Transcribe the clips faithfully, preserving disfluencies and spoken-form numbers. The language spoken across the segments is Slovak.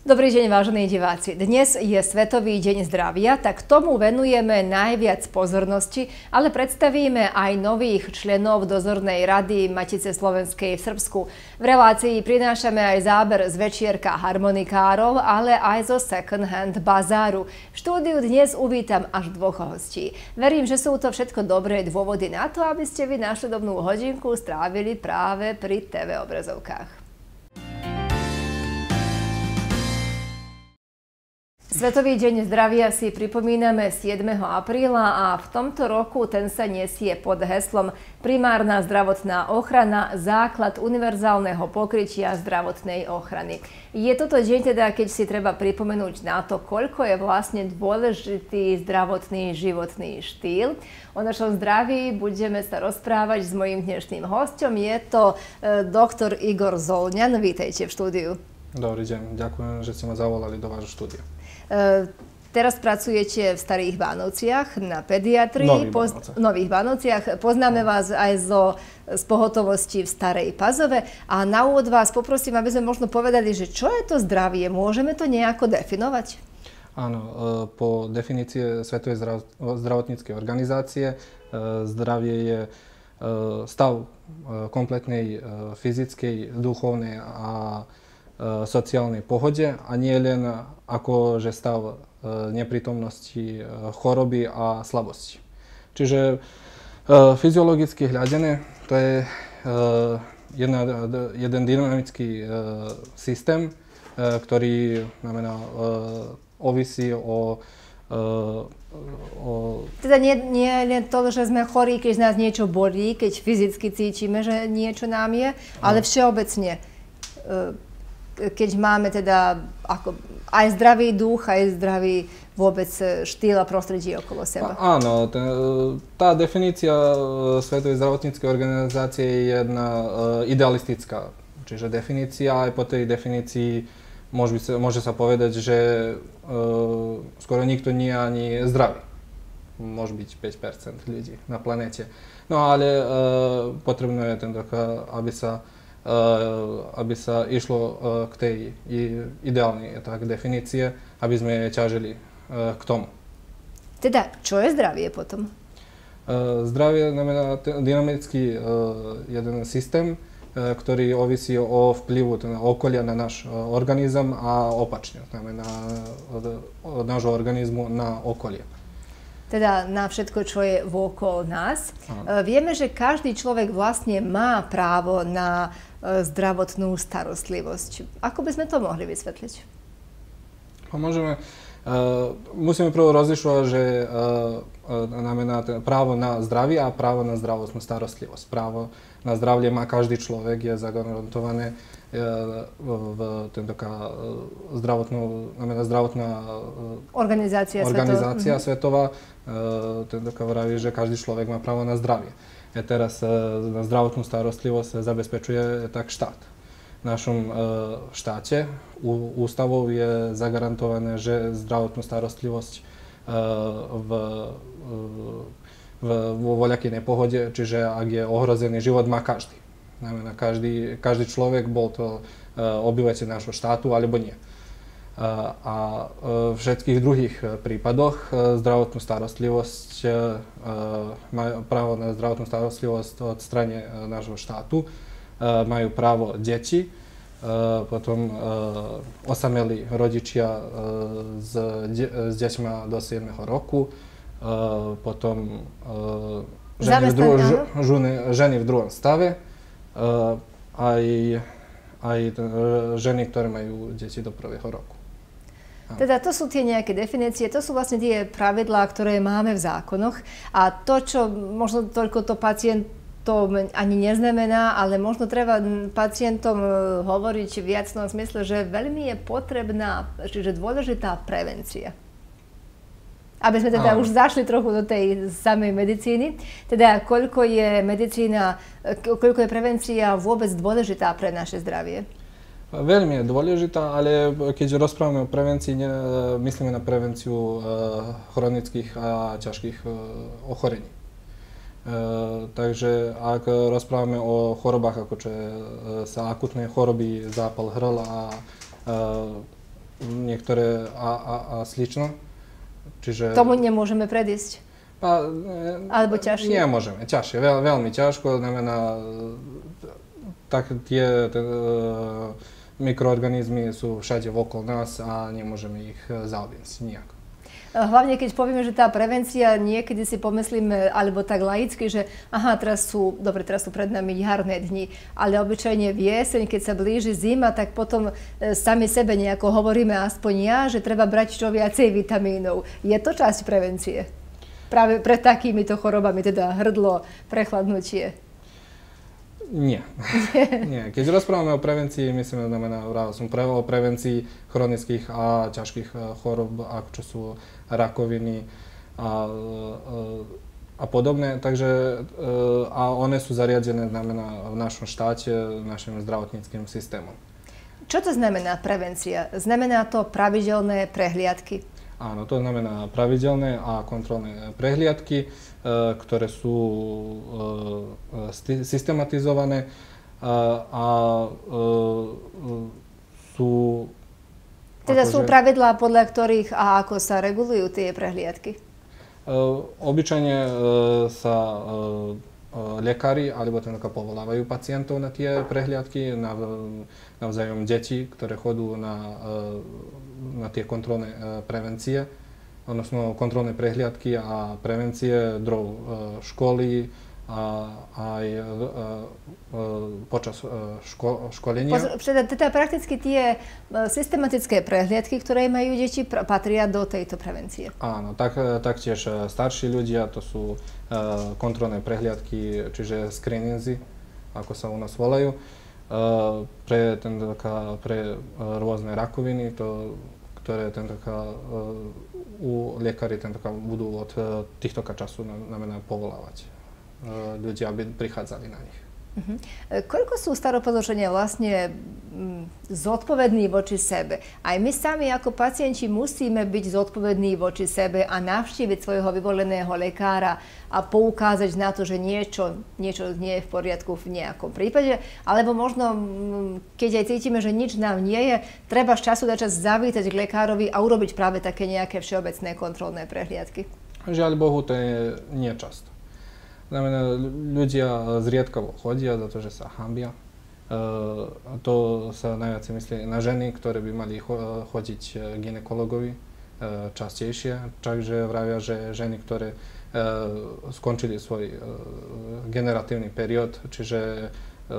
Dobrý deň, vážení diváci. Dnes je Svetový deň zdravia, tak tomu venujeme najviac pozornosti, ale predstavíme aj nových členov dozornej rady Matice slovenskej v Srbsku. V relácii prinášame aj záber z večierka harmonikárov, ale aj zo second hand bazáru. V štúdiu dnes uvítam až dvoch hostí. Verím, že sú to všetko dobré dôvody na to, aby ste vy našledovnú hodinku strávili práve pri té vé obrazovkách. Svetový deň zdravia si pripomíname siedmeho apríla a v tomto roku ten sa nesie pod heslom Primárna zdravotná ochrana, základ univerzálneho pokrytia zdravotnej ochrany. Je toto deň teda, keď si treba pripomenúť na to, koľko je vlastne dôležitý zdravotný životný štýl. O našom zdraví budeme sa rozprávať s mojím dnešným hosťom. Je to e, doktor Igor Zolňan. Vítejte v štúdiu. Dobrý deň, ďakujem, že ste ma zavolali do vášho štúdia. Uh, teraz pracujete v Starých Bánovciach na pediatrii. Nových Poz... Bánovciach. Nových Bánovciach. Poznáme no. vás aj zo, z pohotovosti v Starej Pazove. A na úvod vás poprosím, aby sme možno povedali, že čo je to zdravie? Môžeme to nejako definovať? Áno, po definícii Svetovej zdravotníckej organizácie zdravie je stav kompletnej fyzickej, duchovnej a sociálnej pohode a nie len ako že stav neprítomnosti choroby a slabosti. Čiže fyziologicky hľadené to je jedna, jeden dynamický systém, ktorý znamená ovisí o O... Teda nie, nie len to, že sme chorí, keď z nás niečo bolí, keď fyzicky cítime, že niečo nám je, ale všeobecne, keď máme teda ako aj zdravý duch, aj zdravý vôbec štýl a prostredie okolo seba. Áno, tá definícia Svetovej zdravotníckej organizácie je jedna idealistická. Čiže definícia, aj po tej definícii môže, sa, môže sa povedať, že uh, skoro nikto nie je ani zdravý. Môže byť päť percent ľudí na planéte. No ale uh, potrebné je tento, aby sa Uh, aby sa išlo uh, k tej ideálnej tak, definície, aby sme ťažili uh, k tomu. Teda, čo je zdravie potom? Uh, zdravie znamená dynamický uh, jeden systém, uh, ktorý ovisí o vplyvu teda, okolia na náš uh, organizm a opačne, znamená od, od nášho organizmu na okolie. Teda na všetko, čo je vôkol nás. Aha. Vieme, že každý človek vlastne má právo na zdravotnú starostlivosť. Ako by sme to mohli vysvetliť? Môžeme, uh, musíme prvo rozlišovať, že uh, znamená právo na zdravie a právo na zdravotnú starostlivosť. Právo na zdravie má každý človek, je zagarantované v tento zdravotnú, znamená zdravotná organizácia, organizácia svetová, svetová tento vraví, že každý človek má právo na zdravie. A teraz na zdravotnú starostlivosť zabezpečuje tak štát. V našom štáte ústavou je zagarantované, že zdravotnú starostlivosť v, v, vo voľakej nepohode, čiže ak je ohrozený život, má každý. Znamená, každý, každý človek, bol to uh, obyvateľ nášho štátu alebo nie. Uh, a uh, v všetkých druhých uh, prípadoch uh, zdravotnú starostlivosť, uh, majú právo na zdravotnú starostlivosť od strany uh, nášho štátu, uh, majú právo deti, uh, potom uh, osamelí rodičia uh, s, de- s deťmi do siedmeho roku, uh, potom uh, ženy, v dru- ž- ženy, ženy v druhom stave, Uh, aj, aj uh, ženy, ktoré majú deti do prvého roku. Áno. Teda to sú tie nejaké definície, to sú vlastne tie pravidlá, ktoré máme v zákonoch a to, čo možno toľko to pacientom ani neznamená, ale možno treba pacientom hovoriť v viacnom smysle, že veľmi je potrebná, čiže dôležitá prevencia. Aby sme teda Áno. už zašli trochu do tej samej medicíny. Teda koľko je medicína, koľko je prevencia vôbec dôležitá pre naše zdravie? Veľmi je dôležitá, ale keď rozprávame o prevencii, myslíme na prevenciu chronických a ťažkých ochorení. Takže ak rozprávame o chorobách, ako čo je sa akutné choroby, zápal hrla a niektoré a, a, a slično. Čiže... Tomu nemôžeme predísť? Pa, Alebo ťažšie? Nemôžeme, ťažšie, veľ, veľmi ťažko, znamená, tak tie, tie mikroorganizmy sú všade okolo nás a nemôžeme ich zaobísť nijako. Hlavne keď povieme, že tá prevencia, niekedy si pomyslíme, alebo tak laicky, že aha, teraz sú, dobre, teraz sú pred nami jarné dni, ale obyčajne v jeseň, keď sa blíži zima, tak potom sami sebe nejako hovoríme, aspoň ja, že treba brať čo viacej vitamínov. Je to časť prevencie? Práve pred takýmito chorobami, teda hrdlo, prechladnutie? Nie. Nie. Keď rozprávame o prevencii, myslím, znamená, som o prevencii chronických a ťažkých chorób, ako čo sú rakoviny a, a podobné. Takže, a one sú zariadené, znamená, v našom štáte, našim zdravotníckym systémom. Čo to znamená prevencia? Znamená to pravidelné prehliadky? Áno, to znamená pravidelné a kontrolné prehliadky, ktoré sú systematizované a sú... Teda sú pravidlá, podľa ktorých a ako sa regulujú tie prehliadky? Obyčajne sa lekári alebo tenka povolávajú pacientov na tie prehliadky, navzájom deti, ktoré chodú na, na tie kontrolné prevencie, odnosno kontrolné prehliadky a prevencie drov školy a aj počas ško, školenia. Teda, teda prakticky tie systematické prehliadky, ktoré majú deti, patria do tejto prevencie. Áno, tak, taktiež starší ľudia, to sú kontrolné prehliadky, čiže screeningy, ako sa u nás volajú, pre, ten, pre rôzne rakoviny, to, ktoré ten, taká, u lekári ten, taká, budú od týchto času znamená povolávať ľudí, aby prichádzali na nich. Uh-huh. Koľko sú staropozočania vlastne mm, zodpovední voči sebe? Aj my sami ako pacienti musíme byť zodpovední voči sebe a navštíviť svojho vyvoleného lekára a poukázať na to, že niečo, niečo nie je v poriadku v nejakom prípade, alebo možno, keď aj cítime, že nič nám nie je, treba z času na čas zavítať k lekárovi a urobiť práve také nejaké všeobecné kontrolné prehliadky. Žiaľ Bohu, to je nie často. Znamená, ľudia zriedkavo chodia za to, že sa hanbia. E, to sa najviac myslí na ženy, ktoré by mali cho chodiť gynekologovi e, častejšie. Takže vravia, že ženy, ktoré e, skončili svoj e, generatívny period, čiže e,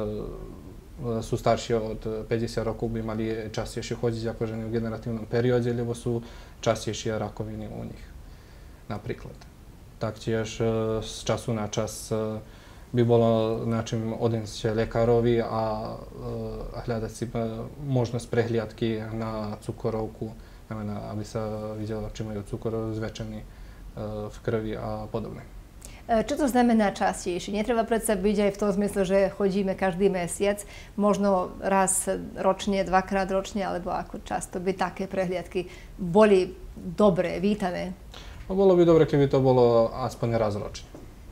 sú staršie od päťdesiat rokov, by mali častejšie chodiť ako ženy v generatívnom perióde, lebo sú častejšie rakoviny u nich. Napríklad. Taktiež z času na čas by bolo na čím odísť lekárovi a hľadať si možnosť prehliadky na cukorovku, aby sa videlo, či majú cukor zväčšený v krvi a podobne. Čo to znamená častejšie? Netreba predsa byť aj v tom zmysle, že chodíme každý mesiac, možno raz ročne, dvakrát ročne, alebo ako často by také prehliadky boli dobré, vítané? No, bolo by dobre, keby to bolo aspoň raz ročne.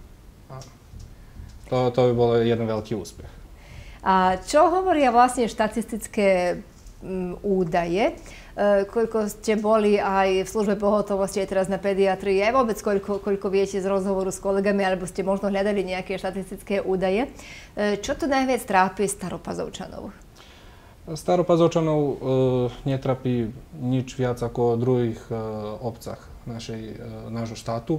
To, to by bol jeden veľký úspech. A čo hovoria vlastne štatistické m, údaje? E, koľko ste boli aj v službe pohotovosti, aj teraz na pediatrii, aj vôbec koľko, koľko viete z rozhovoru s kolegami, alebo ste možno hľadali nejaké štatistické údaje. E, čo to najviac trápi staropazovčanov? Staropazovčanov e, netrapí nič viac ako v druhých e, obcach našej, e, nášho štátu. E,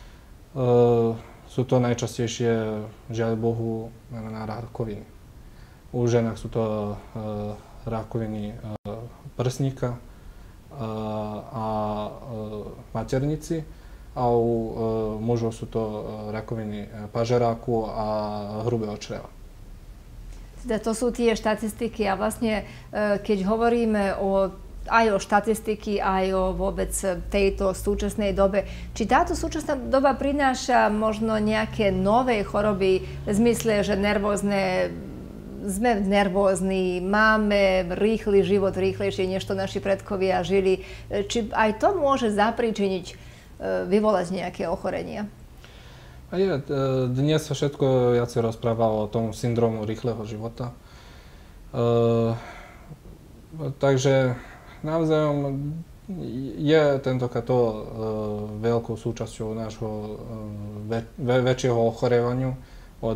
sú to najčastejšie, žiaľ Bohu, na rakoviny. U ženách sú to e, rakoviny e, prsníka e, a e, maternici, a u e, mužov sú to e, rakoviny pažeráku a hrubého čreva. Teda to sú tie štatistiky a vlastne keď hovoríme o, aj o štatistiky, aj o vôbec tejto súčasnej dobe, či táto súčasná doba prináša možno nejaké nové choroby v zmysle, že nervózne, sme nervózni, máme rýchly život, rýchlejšie, než to naši predkovia žili. Či aj to môže zapríčiniť, vyvolať nejaké ochorenia? A je, dnes sa všetko viac rozpráva o tom syndromu rýchleho života. E, takže navzájom je tentokrát to uh, veľkou súčasťou nášho uh, ve, ve, väčšieho ochorevania od,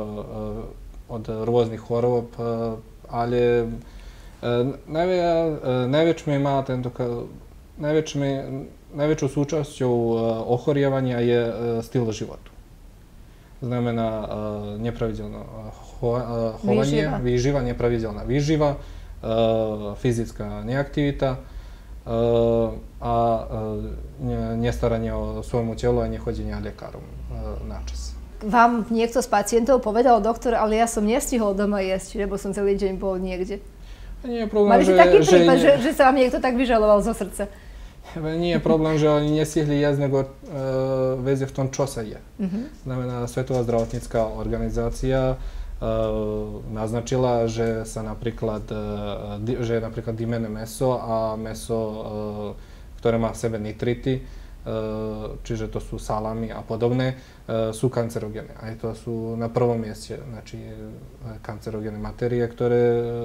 uh, od rôznych chorôb, uh, ale uh, najvia, uh, najväčšmi má tentokrát, najväčšmi, najväčšou súčasťou uh, ochorievania je uh, styl života. Znamená uh, nepravidelné cho, uh, chovanie, výživa, výživa nepravidelná výživa, uh, fyzická neaktivita, a nestaranie o svojmu telu a nechodenie na lekárom na čas. Vám niekto z pacientov povedal, doktor, ale ja som nestihol doma jesť, lebo som celý deň bol niekde. Nie je problém, Mali že, taký prípad, že, že, že sa vám niekto tak vyžaloval zo srdca? Nie je problém, že oni nestihli jesť, nego uh, vec je v tom, čo sa je. Uh-huh. Znamená, Svetová zdravotnícka organizácia Uh, naznačila, že sa napríklad, uh, di, že je napríklad dimené mäso a mäso, uh, ktoré má v sebe nitrity, uh, čiže to sú salami a podobné, uh, sú kancerogénne. Aj to sú na prvom mieste, znači kancerogénne materie, ktoré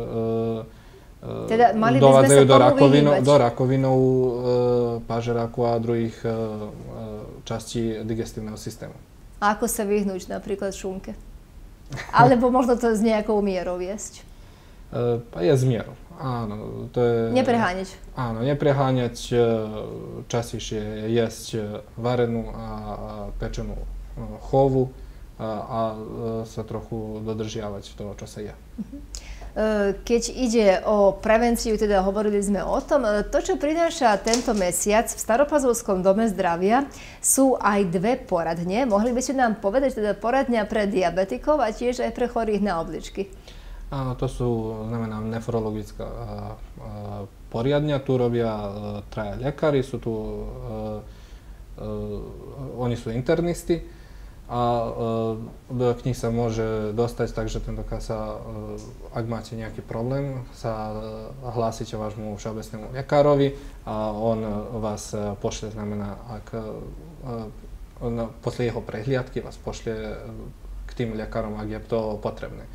uh, teda mali dovádzajú do, rakovino, do rakovinov uh, pažeráku a druhých uh, častí digestívneho systému. A ako sa vyhnúť napríklad šunke? Alebo možno to s nejakou mierou jesť? Uh, je s mierou, áno. To je, nepreháňať? Áno, nepreháňať, častejšie jesť varenú a pečenú chovu a, a sa trochu dodržiavať toho, čo sa je. Keď ide o prevenciu, teda hovorili sme o tom, to, čo prináša tento mesiac v Staropazovskom dome zdravia, sú aj dve poradne. Mohli by ste nám povedať, teda poradňa pre diabetikov a tiež aj pre chorých na obličky? Áno, to sú, znamená, nefrologická poriadňa. Tu robia traja lekári, sú tu, oni sú internisti. A do kníh sa môže dostať, takže tentokrát sa, ak máte nejaký problém, sa hlásite vášmu všeobecnému lekárovi a on vás pošle, znamená, ak on, posle jeho prehliadky vás pošle k tým lekárom, ak je to potrebné.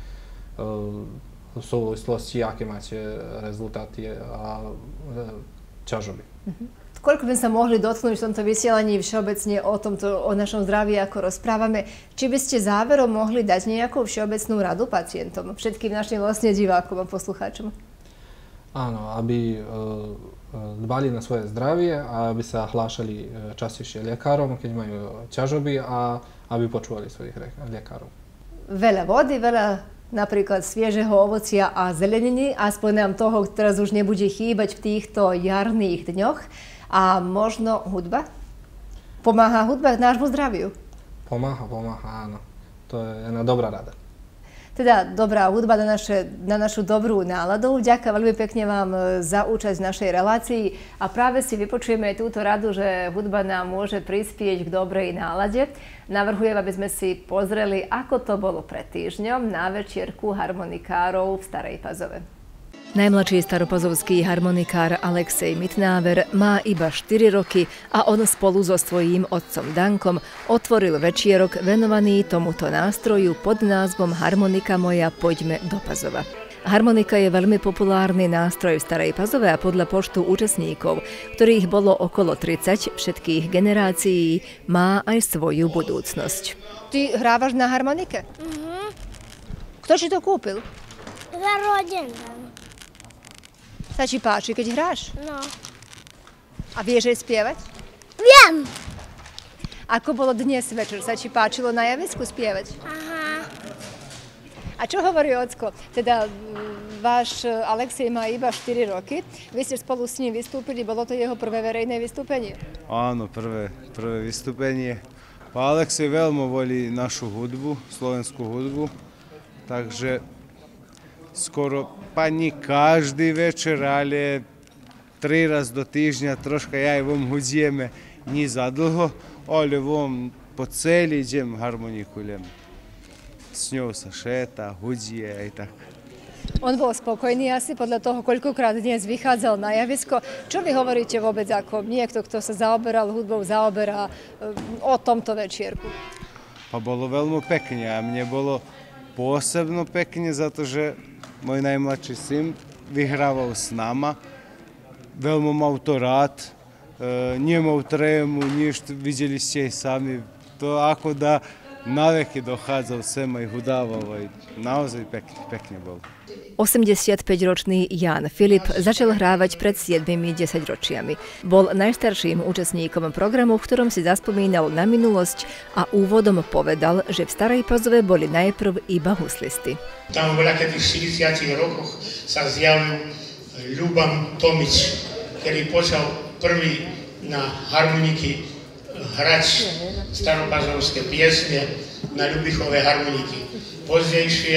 V súvislosti, aké máte rezultáty a ťažoby. Mm-hmm. Koľko by sa mohli dotknúť v tomto vysielaní všeobecne o tomto, o našom zdraví, ako rozprávame. Či by ste záverom mohli dať nejakú všeobecnú radu pacientom, všetkým našim vlastne divákom a poslucháčom? Áno, aby dbali na svoje zdravie a aby sa hlášali častejšie lekárom, keď majú ťažoby a aby počúvali svojich lekárov. Veľa vody, veľa napríklad sviežeho ovocia a zeleniny, aspoň nám toho teraz už nebude chýbať v týchto jarných dňoch. A možno hudba? Pomáha hudba k nášmu zdraviu? Pomáha, pomáha, áno. To je jedna dobrá rada. Teda dobrá hudba na, naše, na našu dobrú náladu. Ďakujem veľmi pekne vám za účasť v našej relácii. A práve si vypočujeme aj túto radu, že hudba nám môže prispieť k dobrej nálade. Navrhujem, aby sme si pozreli, ako to bolo pred týždňom na večierku harmonikárov v Starej Pazove. Najmladší staropazovský harmonikár Alexej Mitnáver má iba štyri roky a on spolu so svojím otcom Dankom otvoril večierok venovaný tomuto nástroju pod názvom Harmonika moja, poďme do Pazova. Harmonika je veľmi populárny nástroj v Starej Pazove a podľa počtu účastníkov, ktorých bolo okolo tridsať všetkých generácií, má aj svoju budúcnosť. Ty hrávaš na harmonike? Mhm. Kto ti to kúpil? Za rodinu. Sa ti páči, keď hráš? No. A vieš aj spievať? Viem. Ako bolo dnes večer? Sa ti páčilo na javisku spievať? Aha. A čo hovorí ocko? Teda váš Alexej má iba štyri roky. Vy ste spolu s ním vystúpili, bolo to jeho prvé verejné vystúpenie? Áno, prvé, prvé vystúpenie. Pa Alexej veľmi volí našu hudbu, slovenskú hudbu, takže skoro pa nie každý večer, ale tri raz do týždňa troška ja i vom hudíme, nie zadlho, ale vom po celý deň harmonikujem. S ňou sa šeta, hudie aj tak. On bol spokojný asi podľa toho, koľkokrát dnes vychádzal na javisko. Čo vy hovoríte vôbec ako niekto, kto sa zaoberal hudbou, zaoberá o tomto večierku? Pa bolo veľmi pekne a mne bolo posebno pekne, zato že môj najmladší syn vyhrával s nama. veľmi mal to rád, nemal trému, nič, videli ste aj sami, to ako da naveky dochádzal sem aj hudával, aj naozaj pekne, pekne bol. osemdesiatpäťročný Jan Filip začal hrávať pred siedmimi desaťročiami. Bol najstarším účastníkom programu, v ktorom si zaspomínal na minulosť a úvodom povedal, že v Starej Pazove boli najprv iba huslisty. Tam bola, kedy v štyridsiatych rokoch sa zjavil Ľuban Tomič, ktorý počal prvý na harmoniky hrať staropazovské piesne na Ľubichové harmoniky. Pozdejšie,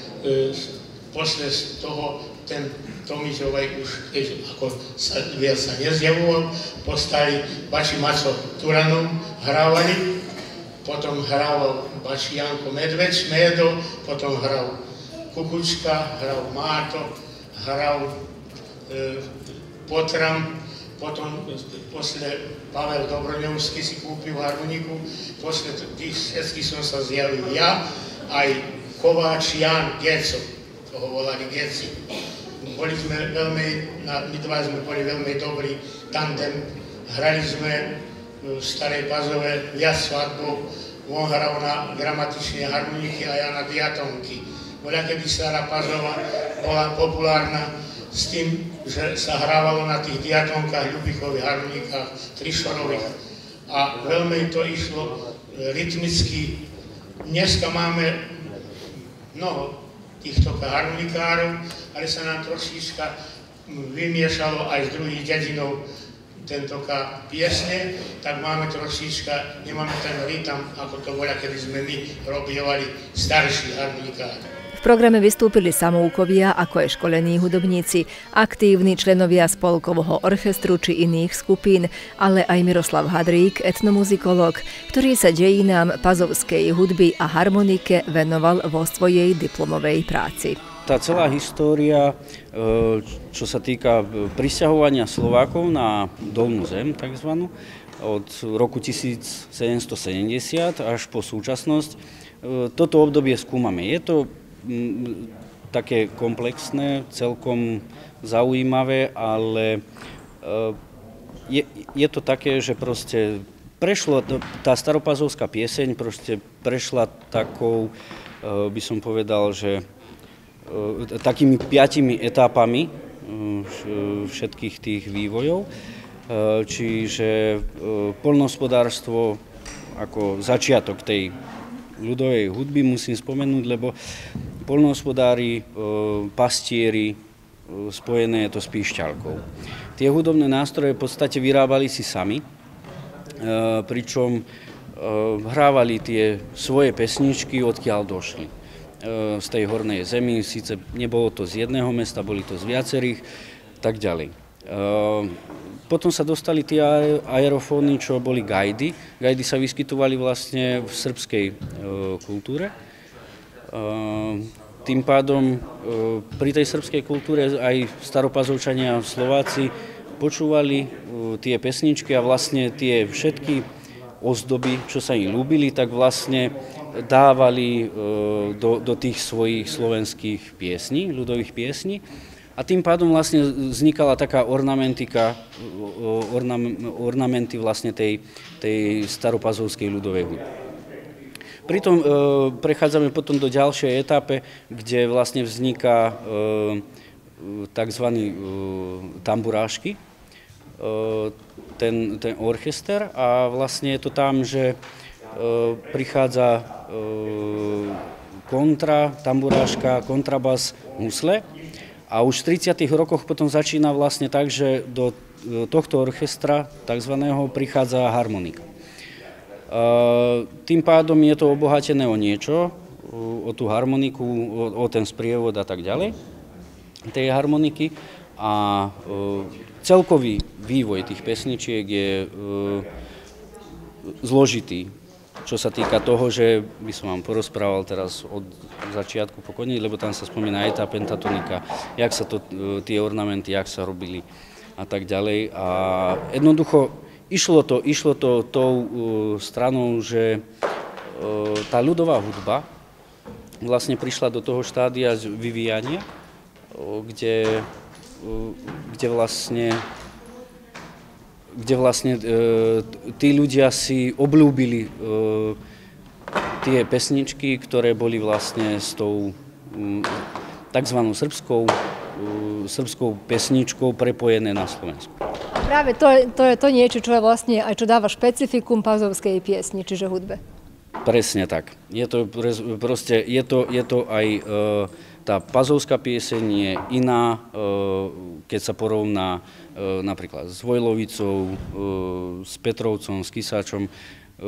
posle toho, ten Tomičovaj už keď ako sa, viac sa nezjavoval, postali Bači Maco Turanov, hrávali, potom hrával Bači Janko Medveď, Šmédo, potom hral Kukučka, hral Máto, hral e, Potram, potom posle Pavel Dobroňovský si kúpil harmoniku, posle tých všetkých som sa zjavil ja, aj Kováč Jan Geco, toho volali Geci. Boli sme veľmi, my dva sme boli veľmi dobrý tandem, hrali sme v Starej Pazove viac svadbov, on hral na gramatičné harmoniky a ja na diatonky. Bola, kedy Stará Pazova bola populárna s tým, že sa hrávalo na tých diatonkách, ľubichových harmonikách, trišorových. A veľmi to išlo rytmicky. Dneska máme mnoho týchto harmonikárov, ale sa nám trošička vymiešalo aj z druhých dedinov tentoká piesne, tak máme trošička, nemáme ten rytm, ako to bola, kedy sme my robievali starší harmonikári. V programe vystúpili samoukovia, ako aj školení hudobníci, aktívni členovia spolkového orchestru či iných skupín, ale aj Miroslav Hadrík, etnomuzikolog, ktorý sa dejinám pazovskej hudby a harmonike venoval vo svojej diplomovej práci. Tá celá história, čo sa týka prisťahovania Slovákov na dolnú zem, takzvanú, od roku tisícsedemstosedemdesiat až po súčasnosť, toto obdobie skúmame. Je to také komplexné, celkom zaujímavé, ale je, je to také, že proste prešlo, tá staropazovská pieseň proste prešla takou, by som povedal, že takými piatimi etapami všetkých tých vývojov. Čiže poľnohospodárstvo ako začiatok tej ľudovej hudby musím spomenúť, lebo poľnohospodári, pastieri, spojené je to s píšťalkou. Tie hudobné nástroje v podstate vyrábali si sami, pričom hrávali tie svoje pesničky, odkiaľ došli. Z tej hornej zemi, síce nebolo to z jedného mesta, boli to z viacerých, tak ďalej. Potom sa dostali tie aerofóny, čo boli gajdy. Gajdy sa vyskytovali vlastne v srbskej kultúre. Tým pádom pri tej srbskej kultúre aj staropazovčania Slováci počúvali tie pesničky a vlastne tie všetky ozdoby, čo sa im ľúbili, tak vlastne dávali do, do tých svojich slovenských piesní, ľudových piesní. A tým pádom vlastne vznikala taká ornamentika, ornam, ornamenty vlastne tej, tej staropazovskej ľudovej hudby. Pritom e, prechádzame potom do ďalšej etape, kde vlastne vzniká e, tzv. E, tamburášky, e, ten, ten orchester a vlastne je to tam, že e, prichádza e, kontra, tamburáška, kontrabas, husle. A už v tridsiatych rokoch potom začína vlastne tak, že do tohto orchestra takzvaného prichádza harmonika. Tým pádom je to obohatené o niečo, o tú harmoniku, o, o ten sprievod a tak ďalej tej harmoniky. A celkový vývoj tých pesničiek je zložitý. Čo sa týka toho, že by som vám porozprával teraz od začiatku po koniec, lebo tam sa spomína aj tá pentatonika, jak sa to, tie ornamenty, jak sa robili a tak ďalej. A jednoducho išlo to, išlo to tou uh, stranou, že uh, tá ľudová hudba vlastne prišla do toho štádia vyvíjania, uh, kde, uh, kde vlastne kde vlastne e, tí ľudia si obľúbili e, tie pesničky, ktoré boli vlastne s tou m, takzvanou srbskou, e, srbskou pesničkou prepojené na Slovensku. A práve to, to je to niečo, čo je vlastne aj čo dáva špecifikum pazovskej piesni, čiže hudbe. Presne tak. Je to, proste, je to, je to aj e, tá pazovská pieseň je iná, e, keď sa porovná e, napríklad s Vojlovicou, e, s Petrovcom, s Kisáčom. E,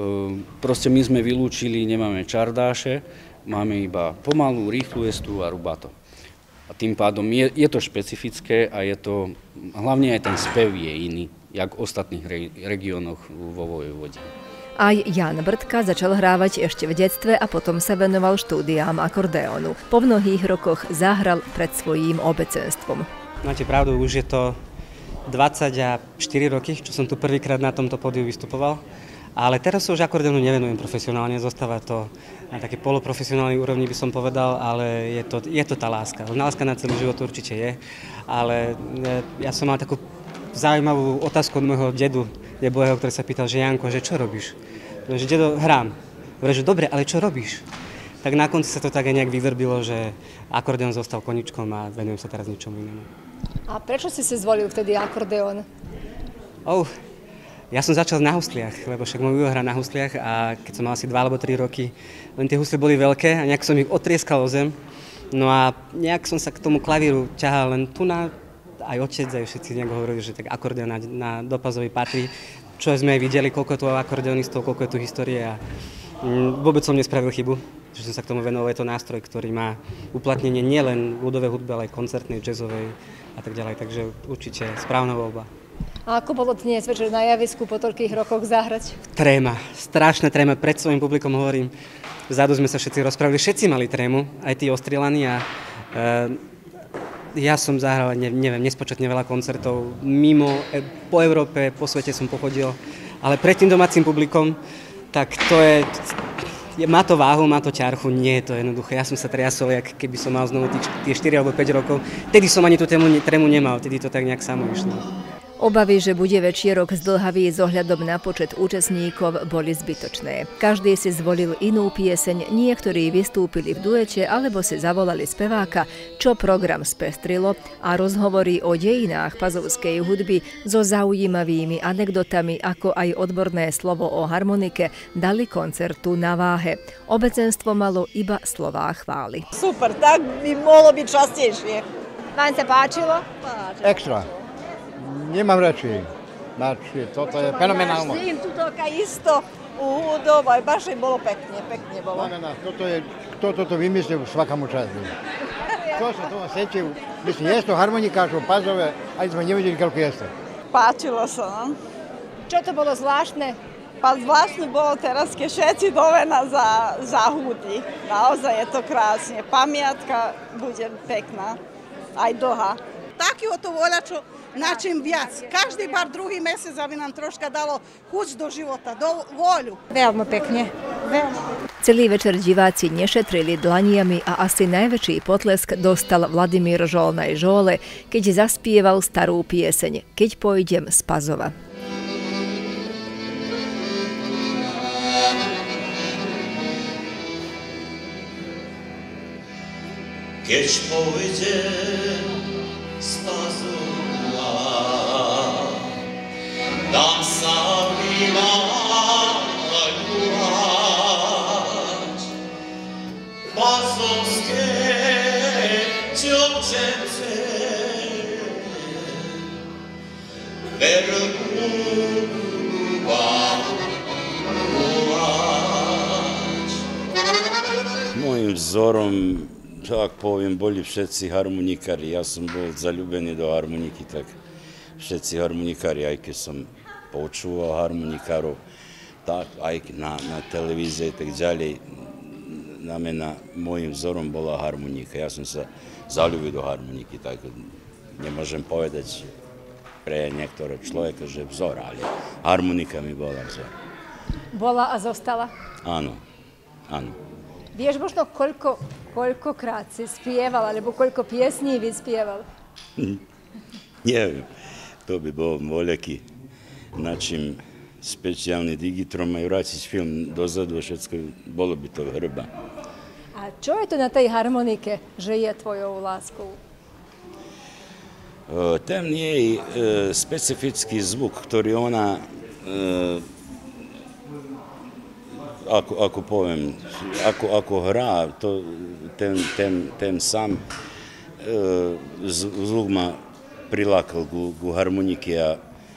proste my sme vylúčili, nemáme čardáše, máme iba pomalú, rýchlu estu a rubato. A tým pádom je, je to špecifické a je to, hlavne aj ten spev je iný, jak v ostatných re, regiónoch vo Vojvodine. Aj Jan Brdka začal hrávať ešte v detstve a potom sa venoval štúdiám akordeónu. Po mnohých rokoch zahral pred svojím obecenstvom. Máte pravdu, už je to dvadsaťštyri roky, čo som tu prvýkrát na tomto pódiu vystupoval. Ale teraz sa už akordeónu nevenujem profesionálne, zostáva to na také poloprofesionálnej úrovni, by som povedal, ale je to, je to tá láska. Láska na celý život určite je, ale ja som mal takú zaujímavú otázku od môjho dedu, nebohého, ktorý sa pýtal, že Janko, že čo robíš? Že dedo, hrám. Hovorím, že dobre, ale čo robíš? Tak na konci sa to tak aj nejak vyvrbilo, že akordeón zostal koničkom a venujem sa teraz ničomu inému. A prečo si si zvolil vtedy akordeón? Oh, ja som začal na husliach, lebo však môj ujo hrá na husliach a keď som mal asi dva alebo tri roky, len tie husle boli veľké a nejak som ich otrieskal o zem. No a nejak som sa k tomu klavíru ťahal, len tu na aj otec, aj všetci nejak hovorili, že tak akordeón na, na dopazovi patrí. Čo sme aj videli, koľko je tu akordeonistov, koľko je tu histórie a mm, vôbec som nespravil chybu, že som sa k tomu venoval. Je to nástroj, ktorý má uplatnenie nielen ľudovej hudby, ale aj koncertnej, jazzovej a tak ďalej. Takže určite správna voľba. A ako bolo dnes večer na javisku po toľkých rokoch zahrať? Tréma, strašná tréma. Pred svojím publikom hovorím, vzadu sme sa všetci rozprávali, všetci mali trému, aj tí ostrielaní a e, ja som zahral, neviem, nespočetne veľa koncertov mimo, po Európe, po svete som pochodil, ale pred tým domácim publikom, tak to je, má to váhu, má to ťarchu, nie je to jednoduché. Ja som sa triasol, jak keby som mal znovu tie štyri alebo päť rokov. Tedy som ani tú trému, trému nemal, tedy to tak nejak samo išlo. Obavy, že bude večierok zdĺhavý s ohľadom na počet účastníkov, boli zbytočné. Každý si zvolil inú pieseň, niektorí vystúpili v duete alebo si zavolali speváka, čo program spestrilo a rozhovory o dejinách pazovskej hudby so zaujímavými anekdotami, ako aj odborné slovo o harmonike dali koncertu na váhe. Obecenstvo malo iba slová chvály. Super, tak by mohlo byť častejšie. Vám sa páčilo? Páčilo. Extra. Nemám reči. Znači, toto je fenomenálno. Žijím tuto isto u hudov, aj baš bolo pekne, pekne bolo. Ne, ne, toto je, kto toto vymyslil, svaka mu čast. Kto sa toho sećil, mislim, jesto harmonikaš u Pazove, ali smo nevidjeli koliko jeste. Páčilo sa, no. Čo to bolo zvláštne? Pa zvláštne bolo teraz, keď všetci dovena za, za hudí. Naozaj je to krásne. Pamiatka bude pekná, aj dlhá. Takého to voľačo na čím viac. Každý bar druhý mesiac, aby nám troška dalo chuť do života, do voľu. Veľmi pekne. Veľmi. Celý večer diváci nešetrili dlaniami a asi najväčší potlesk dostal Vladimír Žolnaj Žole, keď zaspieval starú pieseň Keď pôjdem z Pazova. Keď pôjdem z Pazova, dám sa milovať. Pazovské dievčence, verbu vám volať. Mojim vzorom, tak poviem, boli všetci harmonikári. Ja som bol zaľúbený do harmoniky, tak všetci harmonikári, aj keď som počúval harmonikárov, tak aj na, na televízii, tak ďalej. Znamená, môjim vzorom bola harmonika. Ja som sa zaľúbil do harmoniky, tak nemôžem povedať pre niektorého človeka, že vzor, ale harmonika mi bola vzor. Bola a zostala? Áno, áno. Vieš možno, koľko, koľkokrát si spieval, alebo koľko piesní vyspieval? Neviem, to by bol voľaký načím speciálny digitrom aj vrátiť film dozadu a všetko, bolo by to hrba. A čo je to na tej harmonike, že je tvojou láskou? Tam je specifický zvuk, ktorý ona, ako, ako poviem, ako, ako hrá, to, ten, ten, ten sám zvuk ma prilákal ku, ku harmonike a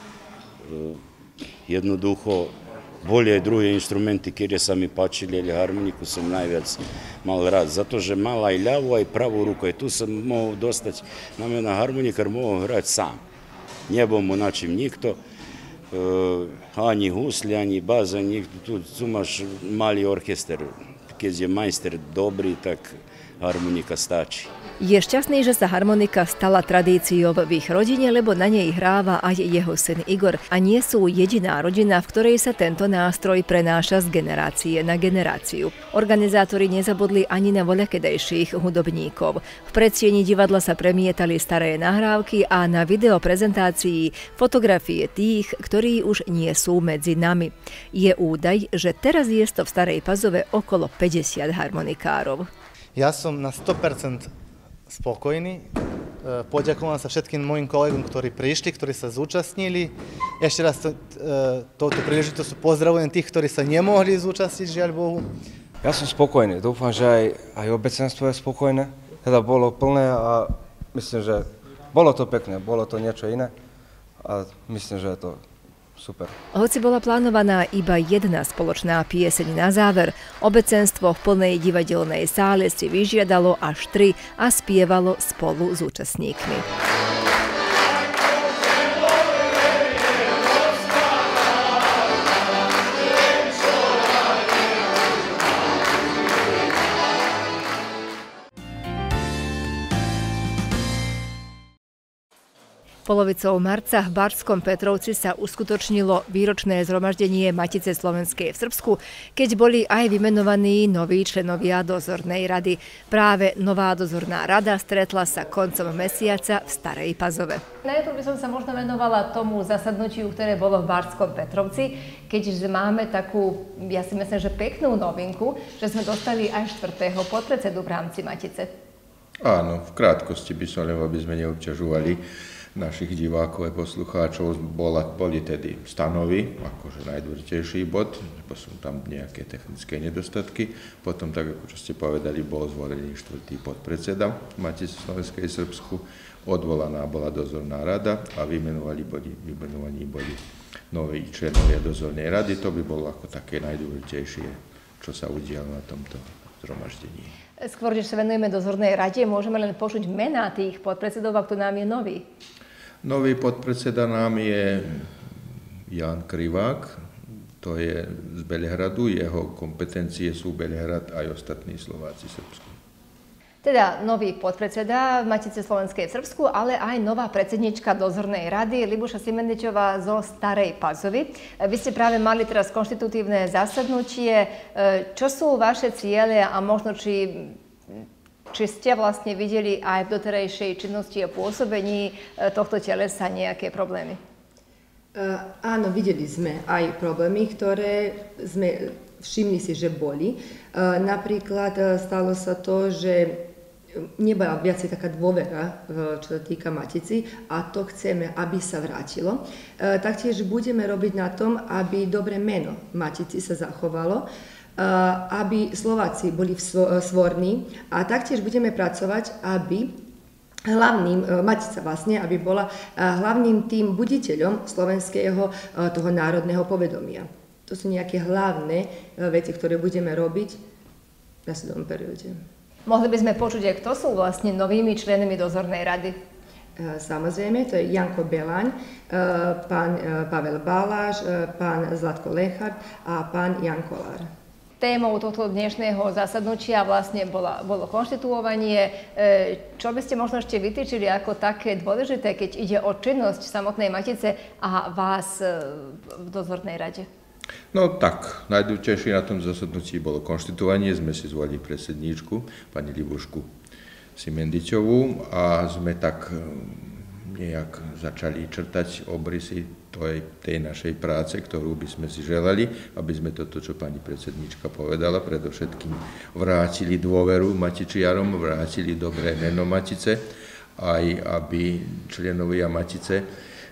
jednoducho boli aj druhé inštrumenty, ktoré sa mi páčili, ale harmoniku som najviac mal rád. Zato, že mal aj ľavú, aj pravú ruku. Aj tu som mohol dostať, na mňa harmonikár mohol hrať sám. Nebol mu načím nikto, ani husli, ani baz, ani nikto. Tu, tu máš malý orchester. Keď je majster dobrý, tak harmonika stačí. Je šťastný, že sa harmonika stala tradíciou v ich rodine, lebo na nej hráva aj jeho syn Igor. A nie sú jediná rodina, v ktorej sa tento nástroj prenáša z generácie na generáciu. Organizátori nezabudli ani na voľakedejších hudobníkov. V predsieni divadla sa premietali staré nahrávky a na videoprezentácii fotografie tých, ktorí už nie sú medzi nami. Je údaj, že teraz je to v Starej Pazove okolo päťdesiat harmonikárov. Ja som na sto percent spokojný. Poďakujem sa všetkým mojim kolegom, ktorí prišli, ktorí sa zúčastnili. Ešte raz to, touto príležitosťou pozdravujem tých, ktorí sa nemohli zúčastniť, žiaľ Bohu. Ja som spokojný. Dúfam, že aj, aj obecenstvo je spokojné. Teda bolo plné a myslím, že bolo to pekné, bolo to niečo iné a myslím, že je to super. Hoci bola plánovaná iba jedna spoločná pieseň na záver, obecenstvo v plnej divadelnej sále si vyžiadalo až tri a spievalo spolu s účastníkmi. Polovicou marca v Barskom Petrovci sa uskutočnilo výročné zhromaždenie Matice slovenskej v Srbsku, keď boli aj vymenovaní noví členovia dozornej rady. Práve nová dozorná rada stretla sa koncom mesiaca v Starej Pazove. Najprv by som sa možno venovala tomu zasadnutiu, ktoré bolo v Barskom Petrovci, keďže máme takú, ja si myslím, že peknú novinku, že sme dostali aj štvrtého podpredsedu v rámci Matice. Áno, v krátkosti by som, lebo by sme neobťažovali našich divákov a poslucháčov, bola, boli tedy stanovy, akože najdôležitejší bod, bo sú tam nejaké technické nedostatky. Potom, tak ako čo ste povedali, bol zvolený štvrtý podpredseda Matice slovenskej Srbsku, odvolaná bola dozorná rada a vymenovali boli, vymenovaní boli noví členovia dozornej rady. To by bolo ako také najdôležitejšie, čo sa udialo na tomto zhromaždení. Skôr, než sa venujeme dozornej rade, môžeme len počuť mená tých podpredsedov, a kto nám je nový. Nový podpredseda nám je Jan Krivák, to je z Belehradu, jeho kompetencie sú Belehrad aj ostatní Slováci Srbsku. Teda nový podpredseda Matice slovenskej v Srbsku, ale aj nová predsednička dozornej rady Libuša Simendičová zo Starej Pazovy. Vy ste práve mali teraz konštitutívne zasadnutie. Čo sú vaše ciele a možno či... Či ste vlastne videli aj v doterajšej činnosti a pôsobení tohto telesa nejaké problémy? Uh, áno, videli sme aj problémy, ktoré sme všimli si, že boli. Uh, napríklad uh, stalo sa to, že nebola viacej taká dôvera, uh, čo sa týka Matici, a to chceme, aby sa vrátilo. Uh, taktiež budeme robiť na tom, aby dobré meno Matici sa zachovalo, aby Slováci boli svorní, a taktiež budeme pracovať, aby hlavným, Matica vlastne, aby bola hlavným tým buditeľom slovenského toho národného povedomia. To sú nejaké hlavné veci, ktoré budeme robiť v nasledovnom perióde. Mohli by sme počuť, aj kto sú vlastne novými členmi dozornej rady? Samozrejme, to je Janko Belaň, pán Pavel Baláš, pán Zlatko Lechard a pán Jan Kolár. Témou tohto dnešného zasadnutia vlastne bola, bolo konštituovanie. Čo by ste možno ešte vytýčili ako také dôležité, keď ide o činnosť samotnej Matice a vás v dozornej rade? No tak, najdôležitejšie na tom zasadnutí bolo konštituovanie. Sme si zvolili predsedníčku, pani Libušku Simendičovú, a sme tak nejak začali črtať obrysy tej, tej našej práce, ktorú by sme si želali, aby sme toto, čo pani predsednička povedala, predovšetkým vrátili dôveru Matičiarom, vrátili dobré meno Matice, aj aby členovia Matice